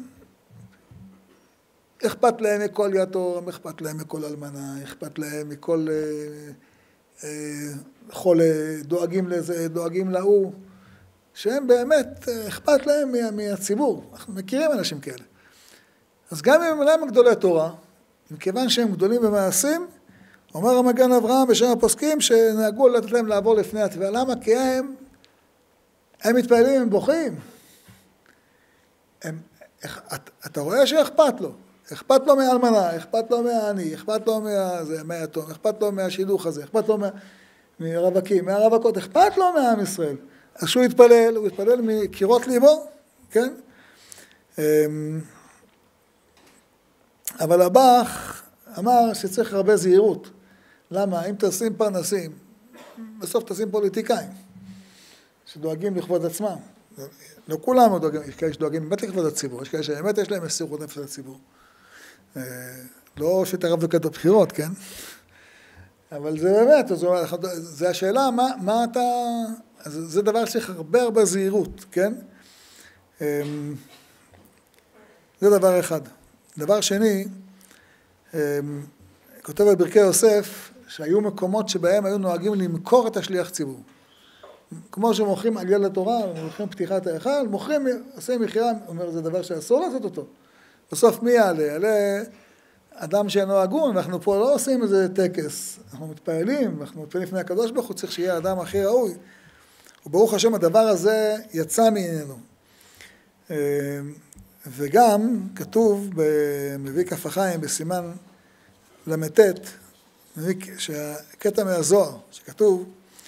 Speaker 1: אכפת להם מכל יתום, אכפת להם מכל אלמנה, אכפת להם מכל אה, אה, חולה, דואגים לזה, דואגים להוא, שהם באמת אכפת להם מה, מהציבור. אנחנו מכירים אנשים כאלה. אז גם אם הם גדולי תורה, מכיוון שהם גדולים במעשים, אומר המגן אברהם בשם הפוסקים שנהגו לתת להם לעבור לפני התביעה. למה? כי הם, הם מתפעלים, הם בוכים. הם, אתה רואה שאכפת לו. אכפת לו מהאלמנה, אכפת לו מהעני, אכפת לו מהיתום, אכפת לו מהשידוך הזה, אכפת לו מהרווקים, מהרווקות, אכפת לו מהעם ישראל. אז שהוא יתפלל, הוא יתפלל מקירות ליבו, כן? אבל הבח אמר שצריך הרבה זהירות. למה? אם תשים פרנסים, בסוף תשים פוליטיקאים, שדואגים לכבוד עצמם. לא כולם דואגים, יש כאלה שדואגים באמת לכבוד הציבור, יש כאלה שבאמת יש להם מסירות נפש לציבור. לא שתערב וכת בבחירות, כן? אבל זה באמת, זה השאלה, מה, מה אתה, זה דבר שצריך הרבה הרבה זהירות, כן? זה דבר אחד. דבר שני, כותב בברכי יוסף, שהיו מקומות שבהם היו נוהגים למכור את השליח ציבור. כמו שמוכרים עלייה לתורה, מוכרים פתיחת ההיכל, מוכרים, עושה מחירה, אומר, זה דבר שאסור לעשות אותו. בסוף מי יעלה? יעלה אדם שאינו הגון, אנחנו פה לא עושים איזה טקס, אנחנו מתפעלים, אנחנו מתפעלים לפני הקדוש ברוך הוא, צריך שיהיה האדם הכי ראוי. וברוך השם, הדבר הזה יצא מעינינו. וגם כתוב במביא כף החיים בסימן למתת, שקטע מהזוהר, שכתוב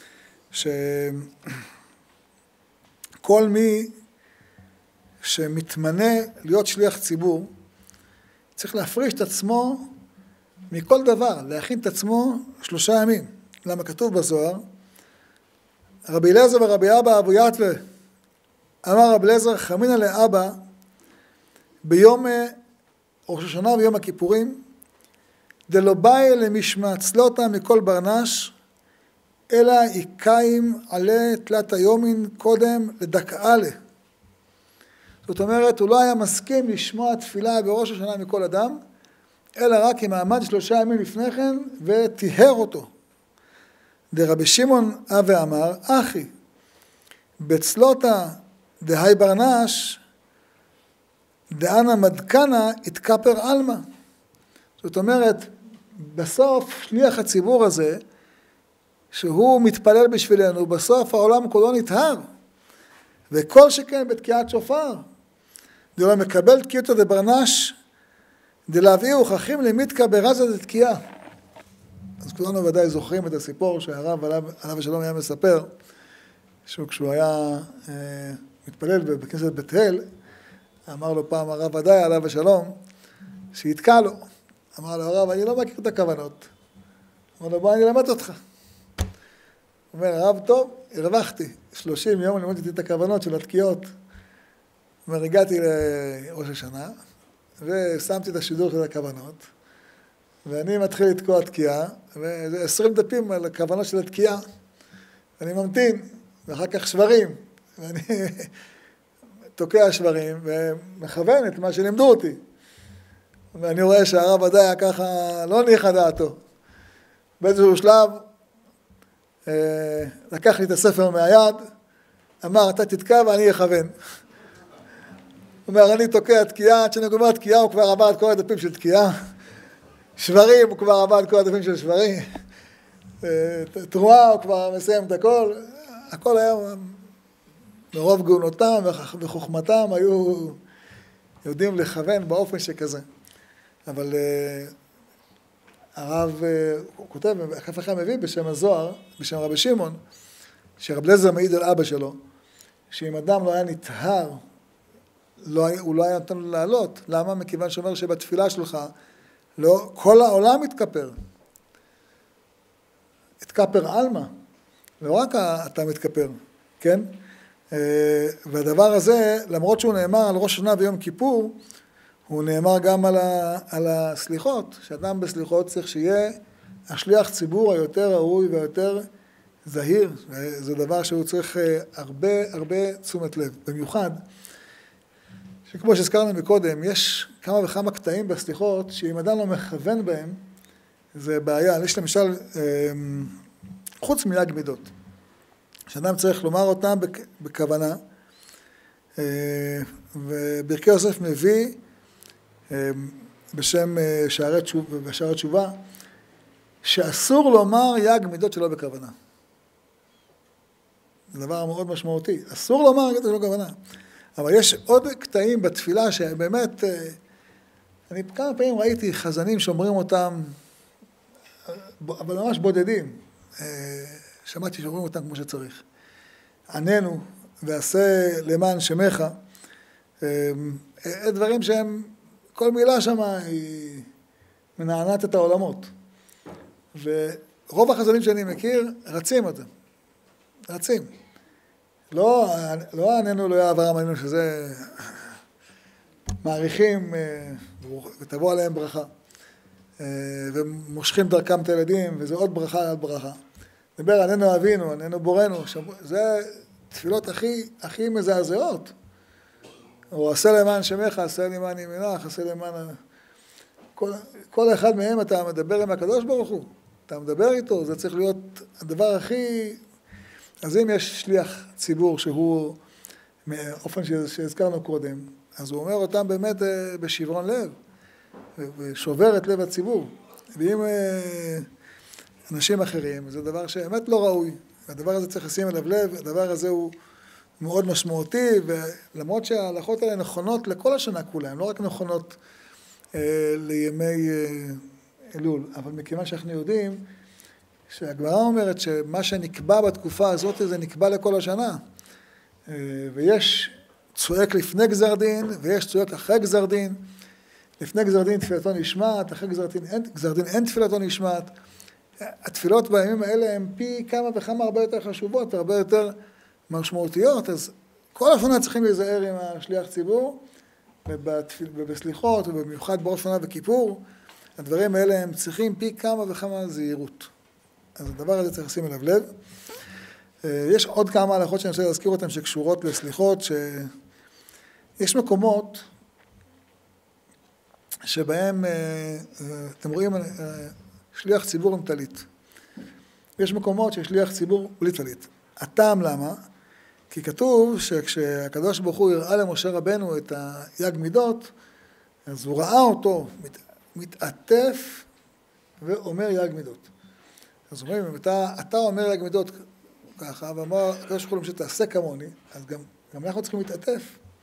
Speaker 1: שכל מי שמתמנה להיות שליח ציבור, צריך להפריש את עצמו מכל דבר, להכין את עצמו שלושה ימים. למה כתוב בזוהר? רבי אליעזר ורבי אבא אבו יתווה, אמר רבי אליעזר חמינא לאבא, ביום ראש השנה ביום הכיפורים, דלא באי למשמצלותא מכל ברנש, אלא איקאים עלי תלת היומין קודם לדקאה לה. זאת אומרת, הוא לא היה מסכים לשמוע תפילה בראש השנה מכל אדם, אלא רק אם עמד שלושה ימים לפני כן וטיהר אותו. דרבי שמעון אבי אמר, אחי, בצלותא דהי ברנש, דאנה מדקנה התכפר עלמא. זאת אומרת, בסוף שליח הציבור הזה, שהוא מתפלל בשבילנו, בסוף העולם כולו נטהר. וכל שכן בתקיעת שופר. דלא מקבל תקיעתא דברנש, דלהביאו הוכחים למיתקא ברזא דתקיעה. אז כולנו ודאי זוכרים את הסיפור שהרב עליו, עליו השלום היה מספר, שכשהוא היה אה, מתפלל בכנסת בית אל, אמר לו פעם הרב ודאי עליו השלום, שיתקע לו. אמר לו הרב, אני לא מכיר את הכוונות. אמר לו, בוא אני אלמד אותך. הוא אומר, הרב טוב, הרווחתי. שלושים יום לימדתי את הכוונות של התקיעות. הוא אומר, הגעתי לראש השנה, ושמתי את השידור של הכוונות, ואני מתחיל לתקוע תקיעה, וזה עשרים דפים על הכוונות של התקיעה. ואני ממתין, ואחר כך שברים, ואני תוקע שברים, ומכוון את מה שלימדו אותי. ואני רואה שהרב ודאי היה ככה, לא ניחא דעתו. באיזשהו שלב, לקח לי את הספר מהיד, אמר, אתה תתקע ואני אכוון. הוא אומר, אני תוקע תקיעה, עד שאני גומר תקיעה, הוא כבר עבר את כל הדפים של תקיעה. שברים, הוא כבר עבר את כל הדפים של שברים. תרועה, הוא כבר מסיים את הכל. הכל היה, מרוב גאונותם וחוכמתם, היו יודעים לכוון באופן שכזה. אבל הרב, הוא כותב, כף החיים מביא בשם הזוהר, בשם רבי שמעון, שרב אליעזר מעיד על אבא שלו, שאם אדם לא היה נטהר, לא, הוא לא היה נותן לו לעלות. למה? מכיוון שאומר שבתפילה שלך, לא, כל העולם מתכפר. התכפר עלמא. לא רק אתה מתכפר, כן? והדבר הזה, למרות שהוא נאמר על ראש השנה ויום כיפור, הוא נאמר גם על, ה, על הסליחות, שאדם בסליחות צריך שיהיה השליח ציבור היותר ראוי והיותר זהיר. זה דבר שהוא צריך הרבה הרבה תשומת לב. במיוחד, שכמו שהזכרנו מקודם, יש כמה וכמה קטעים בסליחות, שאם אדם לא מכוון בהם, זה בעיה. יש למשל, חוץ מיד מידות, שאדם צריך לומר אותם בכוונה, וברכי יוסף מביא, בשם שערי תשובה, בשערי תשובה, שאסור לומר יג מידות שלא בכוונה. זה דבר מאוד משמעותי. אסור לומר יג מידות שלא בכוונה. אבל יש עוד קטעים בתפילה שבאמת, אני כמה פעמים ראיתי חזנים שאומרים אותם, אבל ממש בודדים. שמעתי שאומרים אותם כמו שצריך. עננו ועשה למען שמך. דברים שהם, כל מילה שם היא מנענת את העולמות. ורוב החזנים שאני מכיר רצים אותם. רצים. לא, לא עננו לא אברהם עננו שזה מעריכים ותבוא עליהם ברכה. ומושכים דרכם את הילדים, וזה עוד ברכה על עוד ברכה. נדבר עננו אבינו, עננו בורנו, זה תפילות הכי, הכי מזעזעות. הוא עשה למען שמך, עשה למען ימינך, עשה למען... כל, כל אחד מהם אתה מדבר עם הקדוש ברוך הוא, אתה מדבר איתו, זה צריך להיות הדבר הכי... אז אם יש שליח ציבור שהוא, מאופן שהזכרנו קודם, אז הוא אומר אותם באמת בשברון לב, ושובר את לב הציבור. ואם אנשים אחרים, זה דבר שבאמת לא ראוי, והדבר הזה צריך לשים אליו לב, הדבר הזה הוא מאוד משמעותי, ולמרות שההלכות האלה נכונות לכל השנה כולה, הן לא רק נכונות לימי אלול, אבל מכיוון שאנחנו יודעים שהגמרא אומרת שמה שנקבע בתקופה הזאת זה נקבע לכל השנה, ויש צועק לפני גזר דין ויש צועק אחרי גזר דין. לפני גזר דין תפילתו נשמעת, אחרי גזר דין אין, גזר דין אין תפילתו נשמעת. התפילות בימים האלה הן פי כמה וכמה הרבה יותר חשובות והרבה יותר משמעותיות, אז כל השנה צריכים להיזהר עם השליח ציבור, ובסליחות, ובמיוחד בראש השנה וכיפור, הדברים האלה הם צריכים פי כמה וכמה זהירות. אז הדבר הזה צריך לשים אליו לב. יש עוד כמה הלכות שאני רוצה להזכיר אותן שקשורות לסליחות, שיש מקומות שבהם, אתם רואים, שליח ציבור עם טלית. יש מקומות ששליח ציבור בלי טלית. הטעם למה? כי כתוב שכשהקדוש ברוך הוא הראה למשה רבנו את היג מידות, אז הוא ראה אותו מת, מתעטף ואומר יג מידות. אז אומרים, אם אתה, אתה אומר יג מידות ככה, ואמר, הקדוש ברוך הוא שתעשה כמוני, אז גם, גם אנחנו צריכים להתעטף.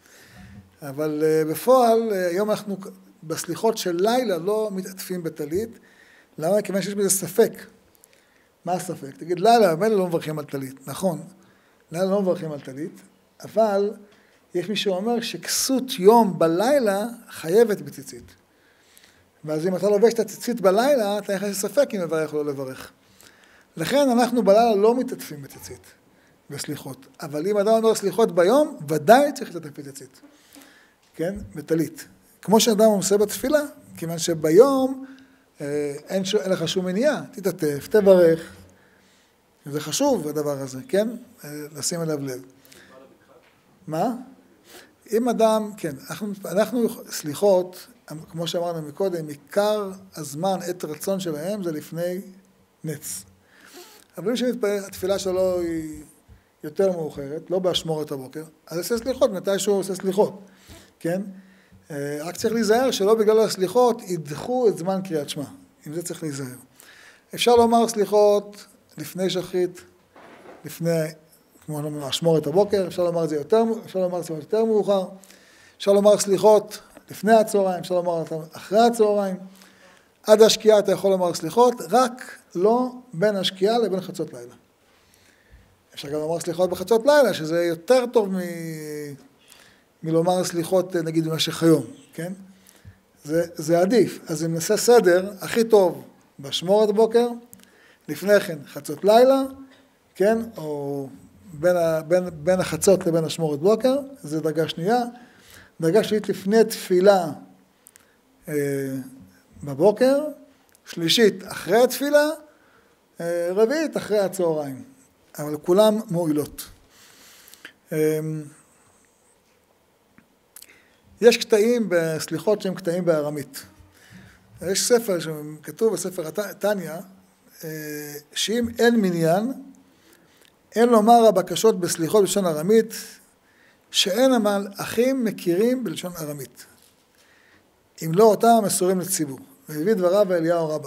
Speaker 1: אבל בפועל, היום אנחנו בסליחות של לילה לא מתעטפים בטלית, למה? כיוון שיש בזה ספק. מה הספק? תגיד, לילה, מילא לא מברכים על טלית, נכון. לילה לא מברכים על טלית, אבל יש מי שאומר שכסות יום בלילה חייבת בציצית. ואז אם אתה לובש את הציצית בלילה, אתה נכנס לספק אם לברך או לא לברך. לכן אנחנו בלילה לא מתעטפים בציצית, בסליחות. אבל אם אדם אומר סליחות ביום, ודאי צריך להתעטף בציצית. כן? בטלית. כמו שאדם עושה בתפילה, כיוון שביום אה, אין, ש... אין לך שום מניעה, תתעטף, תברך. זה חשוב הדבר הזה, כן? לשים אליו לב. מה? אם אדם, כן, אנחנו, אנחנו סליחות, כמו שאמרנו מקודם, עיקר הזמן, עת רצון שלהם, זה לפני נץ. אבל אם שמתפלל, התפילה שלו היא יותר מאוחרת, לא באשמורת הבוקר, אז עושה סליחות, מתי שהוא עושה סליחות, כן? רק צריך להיזהר שלא בגלל הסליחות ידחו את זמן קריאת שמע. עם זה צריך להיזהר. אפשר לומר סליחות לפני שחרית, לפני, כמו אשמורת הבוקר, אפשר לומר את זה יותר, אפשר לומר את זה יותר מאוחר, אפשר לומר סליחות לפני הצהריים, אפשר לומר אחרי הצהריים, עד השקיעה אתה יכול לומר סליחות, רק לא בין השקיעה לבין חצות לילה. אפשר גם לומר סליחות בחצות לילה, שזה יותר טוב מ... מלומר סליחות נגיד במשך היום, כן? זה, זה עדיף. אז אם נעשה סדר, הכי טוב באשמורת בוקר, לפני כן חצות לילה, כן? או בין, ה, בין, בין החצות לבין אשמורת בוקר, זה דרגה שנייה. דרגה שלישית לפני תפילה אה, בבוקר, שלישית אחרי התפילה, אה, רביעית אחרי הצהריים. אבל כולם מועילות. אה, יש קטעים בסליחות שהם קטעים בארמית. יש ספר שכתוב בספר תניא, שאם אין מניין, אין לומר הבקשות בסליחות בלשון ארמית, שאין המלאכים מכירים בלשון ארמית. אם לא אותם מסורים לציבור. והביא דבריו אליהו רבה.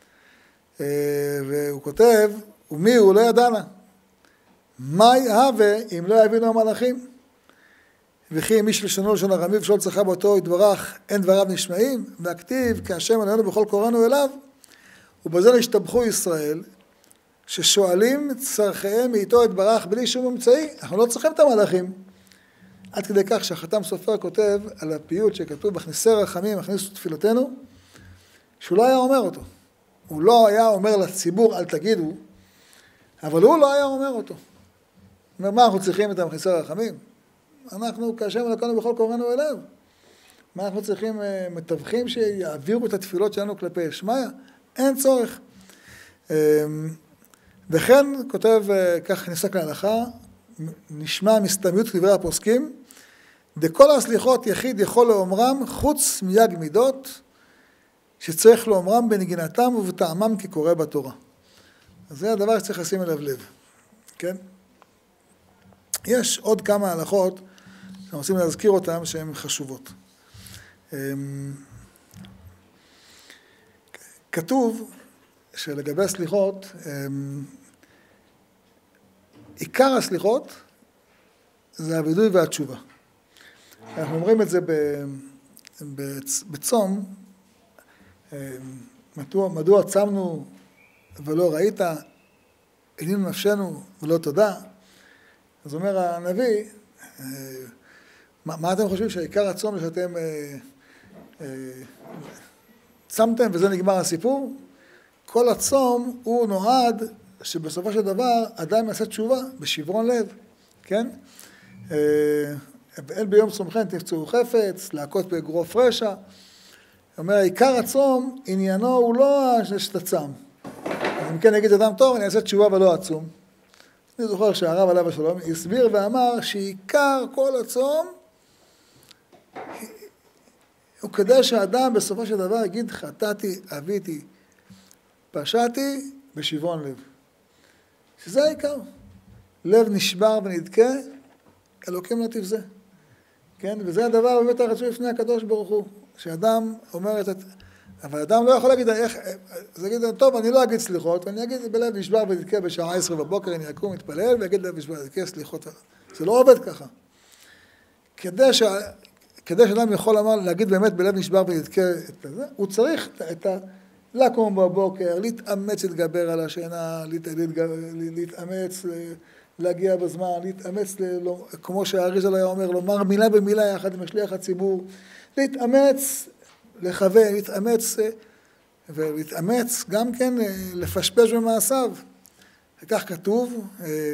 Speaker 1: והוא כותב, ומי הוא לא ידענה. מה יהווה אם לא יבינו המלאכים? וכי מי שלשונו לשון ארמי ושאול צחה באותו יתברך, אין דבריו נשמעים, והכתיב כהשם עלינו בכל קוראנו אליו, ובזה נשתבחו ישראל, ששואלים צרכיהם מאיתו יתברך בלי שום אמצעי, אנחנו לא צריכים את המלאכים. עד כדי כך שהחתם סופר כותב על הפיוט שכתוב, הכניסי רחמים, הכניסו תפילותינו, שהוא לא היה אומר אותו. הוא לא היה אומר לציבור, אל תגידו, אבל הוא לא היה אומר אותו. מה אנחנו צריכים את המכניסי רחמים? אנחנו, כאשר מלכנו בכל קוראנו אליו. מה אנחנו צריכים מתווכים שיעבירו את התפילות שלנו כלפי שמיה? אין צורך. וכן, כותב, כך נסתכל להלכה, נשמע מסתמיות דברי הפוסקים, דכל הסליחות יחיד יכול לאומרם חוץ מיג מידות, שצריך לאומרם בנגינתם ובטעמם כקורא בתורה. אז זה הדבר שצריך לשים אליו לב, כן? יש עוד כמה הלכות שאנחנו רוצים להזכיר אותן שהן חשובות. כתוב שלגבי הסליחות, עיקר הסליחות זה הווידוי והתשובה. אנחנו אומרים את זה בצום, מדוע, מדוע צמנו ולא ראית, עינינו נפשנו ולא תודה. אז אומר הנביא, מה, מה אתם חושבים שהעיקר הצום שאתם אה, אה, צמתם וזה נגמר הסיפור? כל הצום הוא נועד שבסופו של דבר אדם יעשה תשובה בשברון לב, כן? אין ביום צומכם תפצעו חפץ, להכות באגרוף רשע. אומר, עיקר הצום, עניינו הוא לא שאתה צם. אז אם כן, נגיד אדם טוב, אני אעשה תשובה ולא עצום. אני זוכר שהרב עליו השלום הסביר ואמר שעיקר כל הצום הוא כדי שהאדם בסופו של דבר יגיד חטאתי, אביתי, פשעתי בשברון לב. שזה העיקר. לב נשבר ונדכה, אלוקים לא תבזה. כן? וזה הדבר באמת הרצוי לפני הקדוש ברוך הוא. שאדם אומר את... אבל אדם לא יכול להגיד, איך... אז יגיד, טוב, אני לא אגיד סליחות, אני אגיד בלב נשבר ונדכה בשעה עשרה בבוקר, אני אקום, מתפלל, ויגיד לב נשבר ונדכה סליחות. זה לא עובד ככה. כדי ש... כדי שאדם יכול לומר, להגיד באמת בלב נשבר ונדכה את זה, הוא צריך את ה... לקום בבוקר, להתאמץ להתגבר על השינה, להתאמץ להגיע בזמן, להתאמץ, כמו שהאריז"ל היה אומר, לומר מילה במילה יחד עם השליח הציבור, להתאמץ, לכוון, להתאמץ, ולהתאמץ גם כן לפשפש במעשיו. וכך כתוב,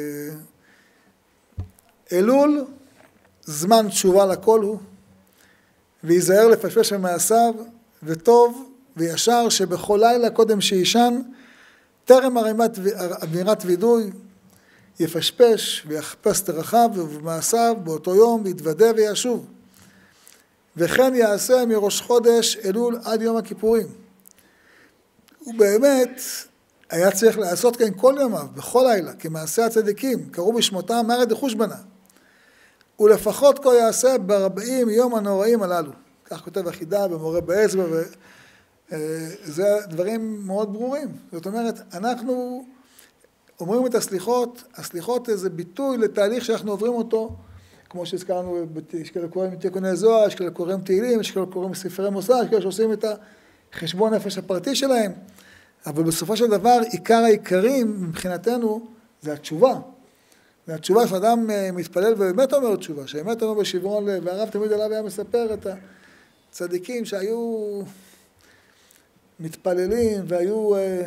Speaker 1: אלול, זמן תשובה לכל הוא, ויזהר לפשפש במעשיו, וטוב, וישר שבכל לילה קודם שישן, טרם אמירת וידוי, יפשפש ויחפש דרכיו ובמעשיו באותו יום, יתוודה וישוב. וכן יעשה מראש חודש אלול עד יום הכיפורים. הוא באמת היה צריך לעשות כן כל ימיו, בכל לילה, כמעשה הצדיקים, קראו בשמותם מרד דחושבנה. ולפחות כה יעשה בארבעים יום הנוראים הללו. כך כותב החידה במורה באצבע, ו... זה דברים מאוד ברורים. זאת אומרת, אנחנו אומרים את הסליחות, הסליחות זה ביטוי לתהליך שאנחנו עוברים אותו, כמו שהזכרנו, יש כאלה קוראים תיקוני זוהר, יש כאלה קוראים תהילים, יש כאלה קוראים ספרי מוסר, יש כאלה שעושים את החשבון נפש הפרטי שלהם, אבל בסופו של דבר, עיקר העיקרים מבחינתנו זה התשובה. זה התשובה שאדם מתפלל ובאמת אומר תשובה, שבאמת אומר בשברון לב, והרב תמיד עליו היה מספר את הצדיקים שהיו מתפללים והיו אה,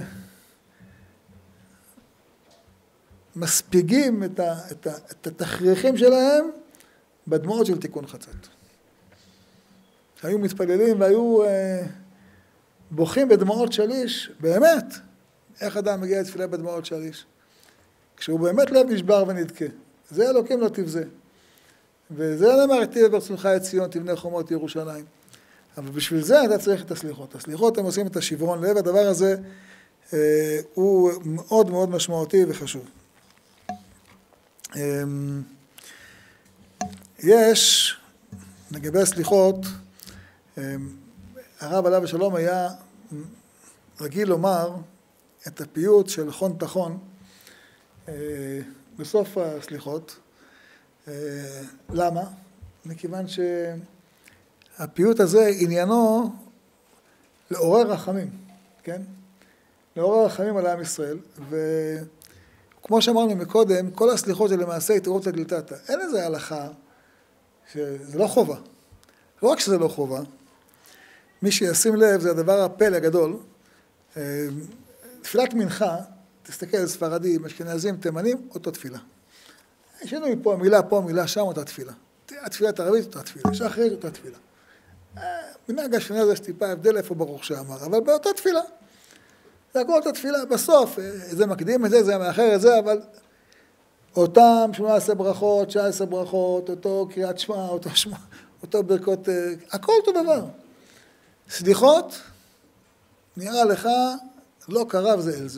Speaker 1: מספיגים את, ה, את, ה, את התכריכים שלהם בדמעות של תיקון חצות. שהיו מתפללים והיו אה, בוכים בדמעות שליש, באמת. איך אדם מגיע לתפילה בדמעות שליש? כשהוא באמת לב נשבר ונדכה. זה אלוקים לא תבזה. וזה נאמר, תהיה ברצונך את ציון, תבנה חומות ירושלים. אבל בשביל זה אתה צריך את הסליחות. הסליחות הם עושים את השברון לב, הדבר הזה אה, הוא מאוד מאוד משמעותי וחשוב. אה, יש, לגבי הסליחות, אה, הרב עליו השלום היה רגיל לומר את הפיוט של חון תחון אה, בסוף הסליחות. אה, למה? מכיוון ש... הפיוט הזה עניינו לעורר רחמים, כן? לעורר רחמים על עם ישראל, וכמו שאמרנו מקודם, כל הסליחות זה למעשה התעוררות לגלתתא. אין איזה הלכה, שזה לא חובה. לא רק שזה לא חובה, מי שישים לב, זה הדבר הפלא הגדול. תפילת מנחה, תסתכל על ספרדים, אשכנזים, תימנים, אותו תפילה. יש לנו פה מילה פה, מילה שם, אותה תפילה. התפילת ערבית, אותה תפילה. שחרית, אותה תפילה. מנהג השנה זה שטיפה הבדל איפה ברוך שאמר, אבל באותה תפילה. זה הכל אותה תפילה, בסוף, זה מקדים את זה, זה מאחר את זה, אבל אותם שמונה עשרה ברכות, תשע עשרה ברכות, אותו קריאת שמע, אותו שמע, אותו ברכות, הכל אותו דבר. סליחות, נראה לך, לא קרב זה אל זה.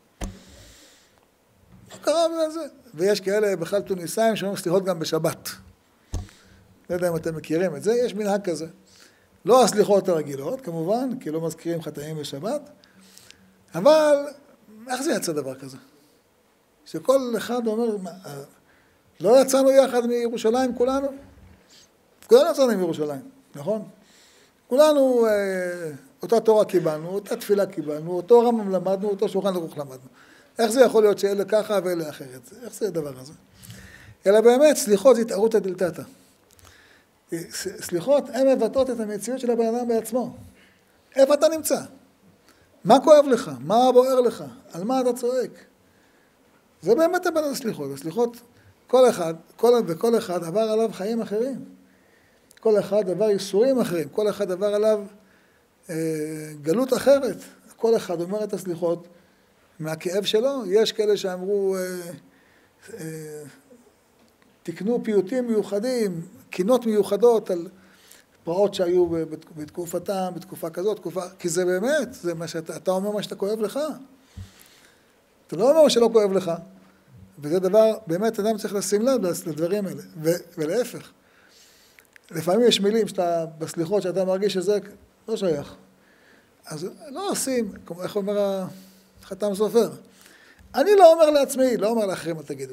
Speaker 1: לא קרב זה אל זה. ויש כאלה בכלל תוניסאים שאומרים סליחות גם בשבת. לא יודע אם אתם מכירים את זה, יש מנהג כזה. לא הסליחות הרגילות, כמובן, כי לא מזכירים חטאים בשבת, אבל איך זה יצא דבר כזה? שכל אחד אומר, לא יצאנו יחד מירושלים כולנו? כולנו יצאנו מירושלים, נכון? כולנו, אותה תורה קיבלנו, אותה תפילה קיבלנו, אותו רמב"ם למדנו, אותו שולחן ערוך למדנו. איך זה יכול להיות שאלה ככה ואלה אחרת? איך זה הדבר הזה? אלא באמת, סליחות זה התערותא דלתתא. סליחות, הן מבטאות את המציאות של הבן אדם בעצמו. איפה אתה נמצא? מה כואב לך? מה בוער לך? על מה אתה צועק? זה באמת הבן אדם סליחות. הסליחות, כל אחד, כל, וכל אחד עבר עליו חיים אחרים. כל אחד עבר ייסורים אחרים. כל אחד עבר עליו אה, גלות אחרת. כל אחד אומר את הסליחות מהכאב שלו. יש כאלה שאמרו, אה, אה, תקנו פיוטים מיוחדים, קינות מיוחדות על פרעות שהיו בתקופתם, בתקופה כזאת, תקופה, כי זה באמת, זה מה שאתה, אתה אומר מה שאתה כואב לך. אתה לא אומר מה שלא כואב לך. וזה דבר, באמת אדם צריך לשים לב לדברים האלה. ו, ולהפך. לפעמים יש מילים שאתה, בסליחות שאתה מרגיש שזה לא שייך. אז לא עושים, כמו איך אומר החתם סופר. אני לא אומר לעצמי, לא אומר לאחרים, מה תגידו.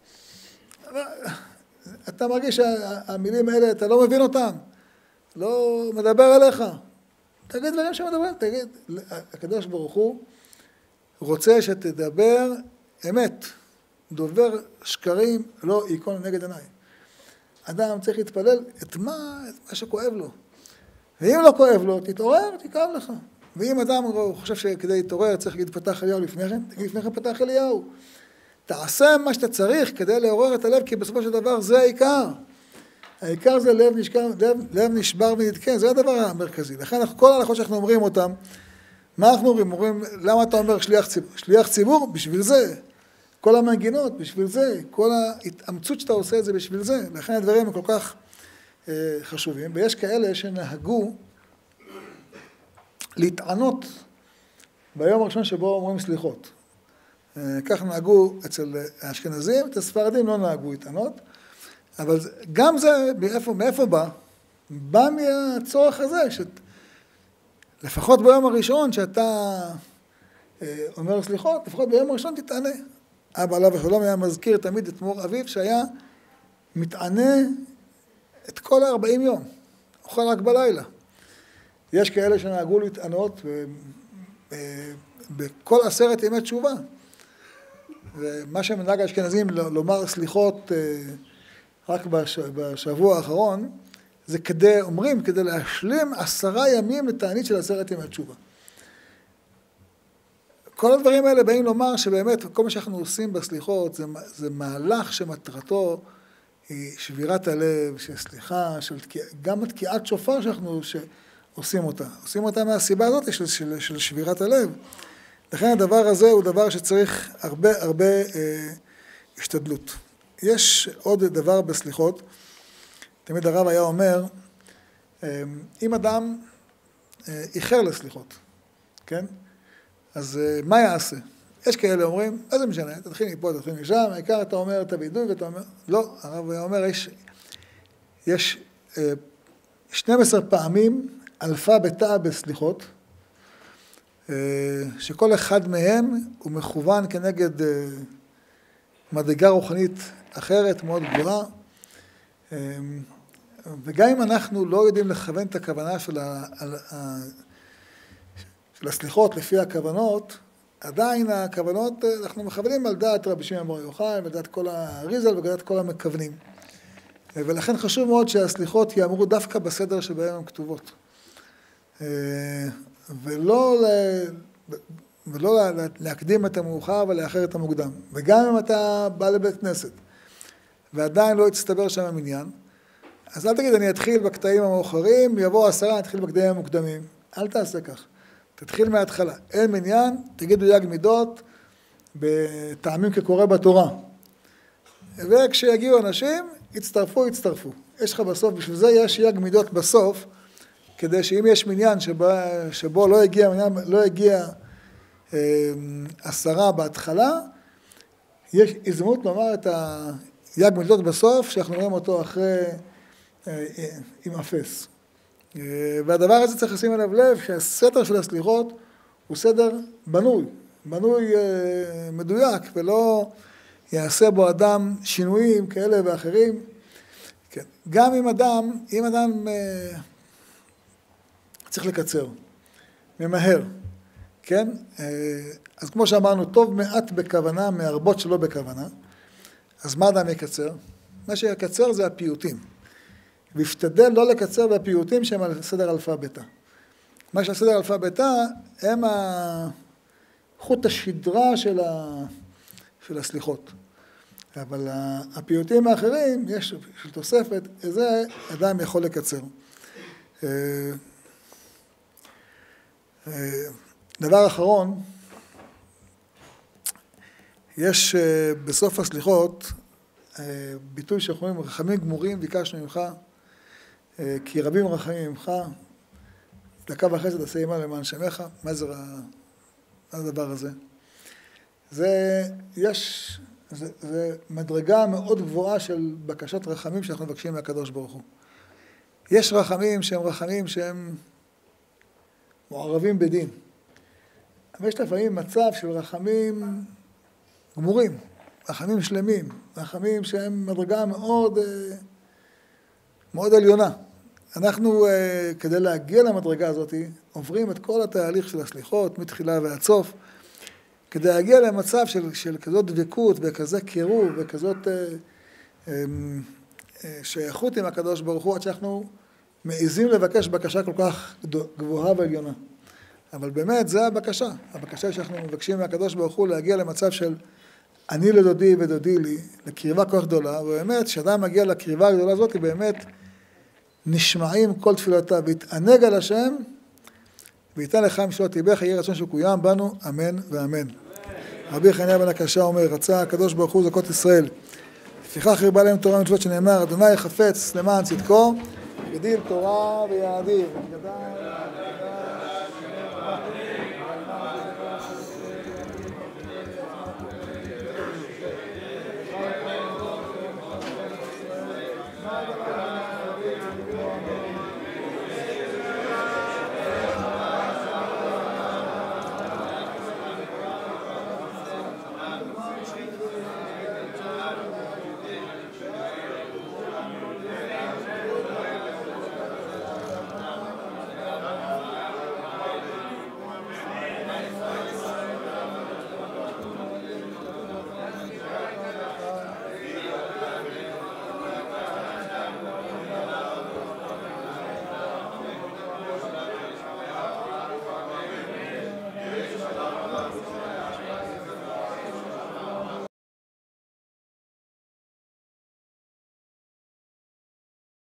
Speaker 1: אתה מרגיש שהמילים האלה, אתה לא מבין אותם. לא מדבר אליך. תגיד דברים שמדברים, תגיד. הקדוש ברוך הוא רוצה שתדבר אמת. דובר שקרים לא ייכון נגד עיניי. אדם צריך להתפלל את מה, את מה שכואב לו. ואם לא כואב לו, תתעורר, תכאב לך. ואם אדם חושב שכדי להתעורר צריך להגיד פתח אליהו לפני כן, תגיד לפני כן פתח אליהו. תעשה מה שאתה צריך כדי לעורר את הלב, כי בסופו של דבר זה העיקר. העיקר זה לב נשבר, לב, לב נשבר ונתקן, זה הדבר המרכזי. לכן כל ההלכות שאנחנו אומרים אותם, מה אנחנו אומרים? אומרים, למה אתה אומר שליח ציבור? שליח ציבור? בשביל זה. כל המנגינות, בשביל זה. כל ההתאמצות שאתה עושה את זה בשביל זה. לכן הדברים הם כל כך אה, חשובים. ויש כאלה שנהגו להתענות ביום הראשון שבו אומרים סליחות. אה, כך נהגו אצל האשכנזים, את הספרדים לא נהגו להתענות. אבל גם זה, מאיפה, מאיפה בא? בא מהצורך הזה, שלפחות ביום הראשון שאתה אה, אומר סליחות, לפחות ביום הראשון תתענה. אבא עליו ושלום היה מזכיר תמיד את מור אביו, שהיה מתענה את כל ה-ארבעים יום, אוכל רק בלילה. יש כאלה שנהגו להתענות בכל עשרת ימי תשובה. ומה שמנהג האשכנזים לומר סליחות רק בשבוע האחרון, זה כדי, אומרים, כדי להשלים עשרה ימים לתענית של עשרת ימי תשובה. כל הדברים האלה באים לומר שבאמת כל מה שאנחנו עושים בסליחות זה, זה מהלך שמטרתו היא שבירת הלב, של סליחה, של תקיע, גם התקיעת שופר שאנחנו עושים אותה. עושים אותה מהסיבה הזאת של, של, של שבירת הלב. לכן הדבר הזה הוא דבר שצריך הרבה הרבה אה, השתדלות. יש עוד דבר בסליחות, תמיד הרב היה אומר, אה, אם אדם אה, איחר לסליחות, כן? אז מה יעשה? יש כאלה אומרים, אז זה משנה, תתחיל מפה, תתחיל משם, העיקר אתה אומר את הבידוי ואתה אומר, לא, הרב אומר, יש, יש שתים עשרה פעמים אלפה בתא בסליחות, שכל אחד מהם הוא מכוון כנגד מדרגה רוחנית אחרת, מאוד גבוהה, וגם אם אנחנו לא יודעים לכוון את הכוונה של ה... של הסליחות לפי הכוונות, עדיין הכוונות, אנחנו מכוונים על דעת רבי שמעון בר יוחאי, ודעת כל האריז"ל ודעת כל המכוונים. ולכן חשוב מאוד שהסליחות יאמרו דווקא בסדר שבהם הן כתובות. ולא, ולא להקדים את המאוחר ולאחר את המוקדם. וגם אם אתה בא לבית כנסת, ועדיין לא יצטבר שם המניין, אז אל תגיד, אני אתחיל בקטעים המאוחרים, יבוא עשרה, אני אתחיל בקטעים המוקדמים. אל תעשה כך. תתחיל מההתחלה. אין מניין, תגידו יג מידות, בטעמים כקורא בתורה. וכשיגיעו אנשים, יצטרפו, יצטרפו. יש לך בסוף, בשביל זה יש יג מידות בסוף, כדי שאם יש מניין שבו, שבו לא הגיע, לא הגיע אה, עשרה בהתחלה, יש הזדמנות לומר את היג מידות בסוף, שאנחנו רואים אותו אחרי, אה, עם אפס. אה, והדבר הזה צריך לשים אליו לב, שהסדר של הסליחות הוא סדר בנוי, בנוי אה, מדויק, ולא יעשה בו אדם שינויים כאלה ואחרים. כן. גם אם אדם, אם אדם אה, צריך לקצר, ממהר, כן? אה, אז כמו שאמרנו, טוב מעט בכוונה, מהרבות שלא בכוונה, אז מה אדם יקצר? מה שיקצר זה הפיוטים. והשתדל לא לקצר בפיוטים שהם על סדר אלפא בטא. מה שהסדר אלפא בטא הם חוט השדרה של, ה... של הסליחות. אבל הפיוטים האחרים, יש של תוספת, זה אדם יכול לקצר. דבר אחרון, יש בסוף הסליחות ביטוי שאנחנו אומרים, רחמים גמורים ביקשנו ממך, כי רבים רחמים ממך, דקה וחצי תעשה עמה למען שמך. מה זה, מה זה הדבר הזה? זה, יש, זה, זה מדרגה מאוד גבוהה של בקשת רחמים שאנחנו מבקשים מהקדוש ברוך הוא. יש רחמים שהם רחמים שהם מעורבים בדין. אבל יש לפעמים מצב של רחמים גמורים, רחמים שלמים, רחמים שהם מדרגה מאוד, מאוד עליונה. אנחנו, כדי להגיע למדרגה הזאת, עוברים את כל התהליך של הסליחות, מתחילה ועד סוף, כדי להגיע למצב של, של כזאת דבקות וכזה קירוב וכזאת אה, אה, שייכות עם הקדוש ברוך הוא, עד שאנחנו מעיזים לבקש בקשה כל כך גבוהה ועליונה. אבל באמת זה הבקשה. הבקשה שאנחנו מבקשים מהקדוש ברוך הוא להגיע למצב של אני לדודי ודודי לי, לקריבה כל כך גדולה, ובאמת כשאדם מגיע לקריבה הגדולה הזאת, באמת נשמעים כל תפילותיו, והתענג על השם, וייתן לך משלות ליבך, יהי רצון שקוים בנו, אמן ואמן. רבי חנינא בן הקשה אומר, רצה הקדוש ברוך הוא זכות ישראל, לפיכך הרבה להם תורה ומצוות שנאמר, אדוני חפץ למען צדקו, יגדיל תורה ויאדיר.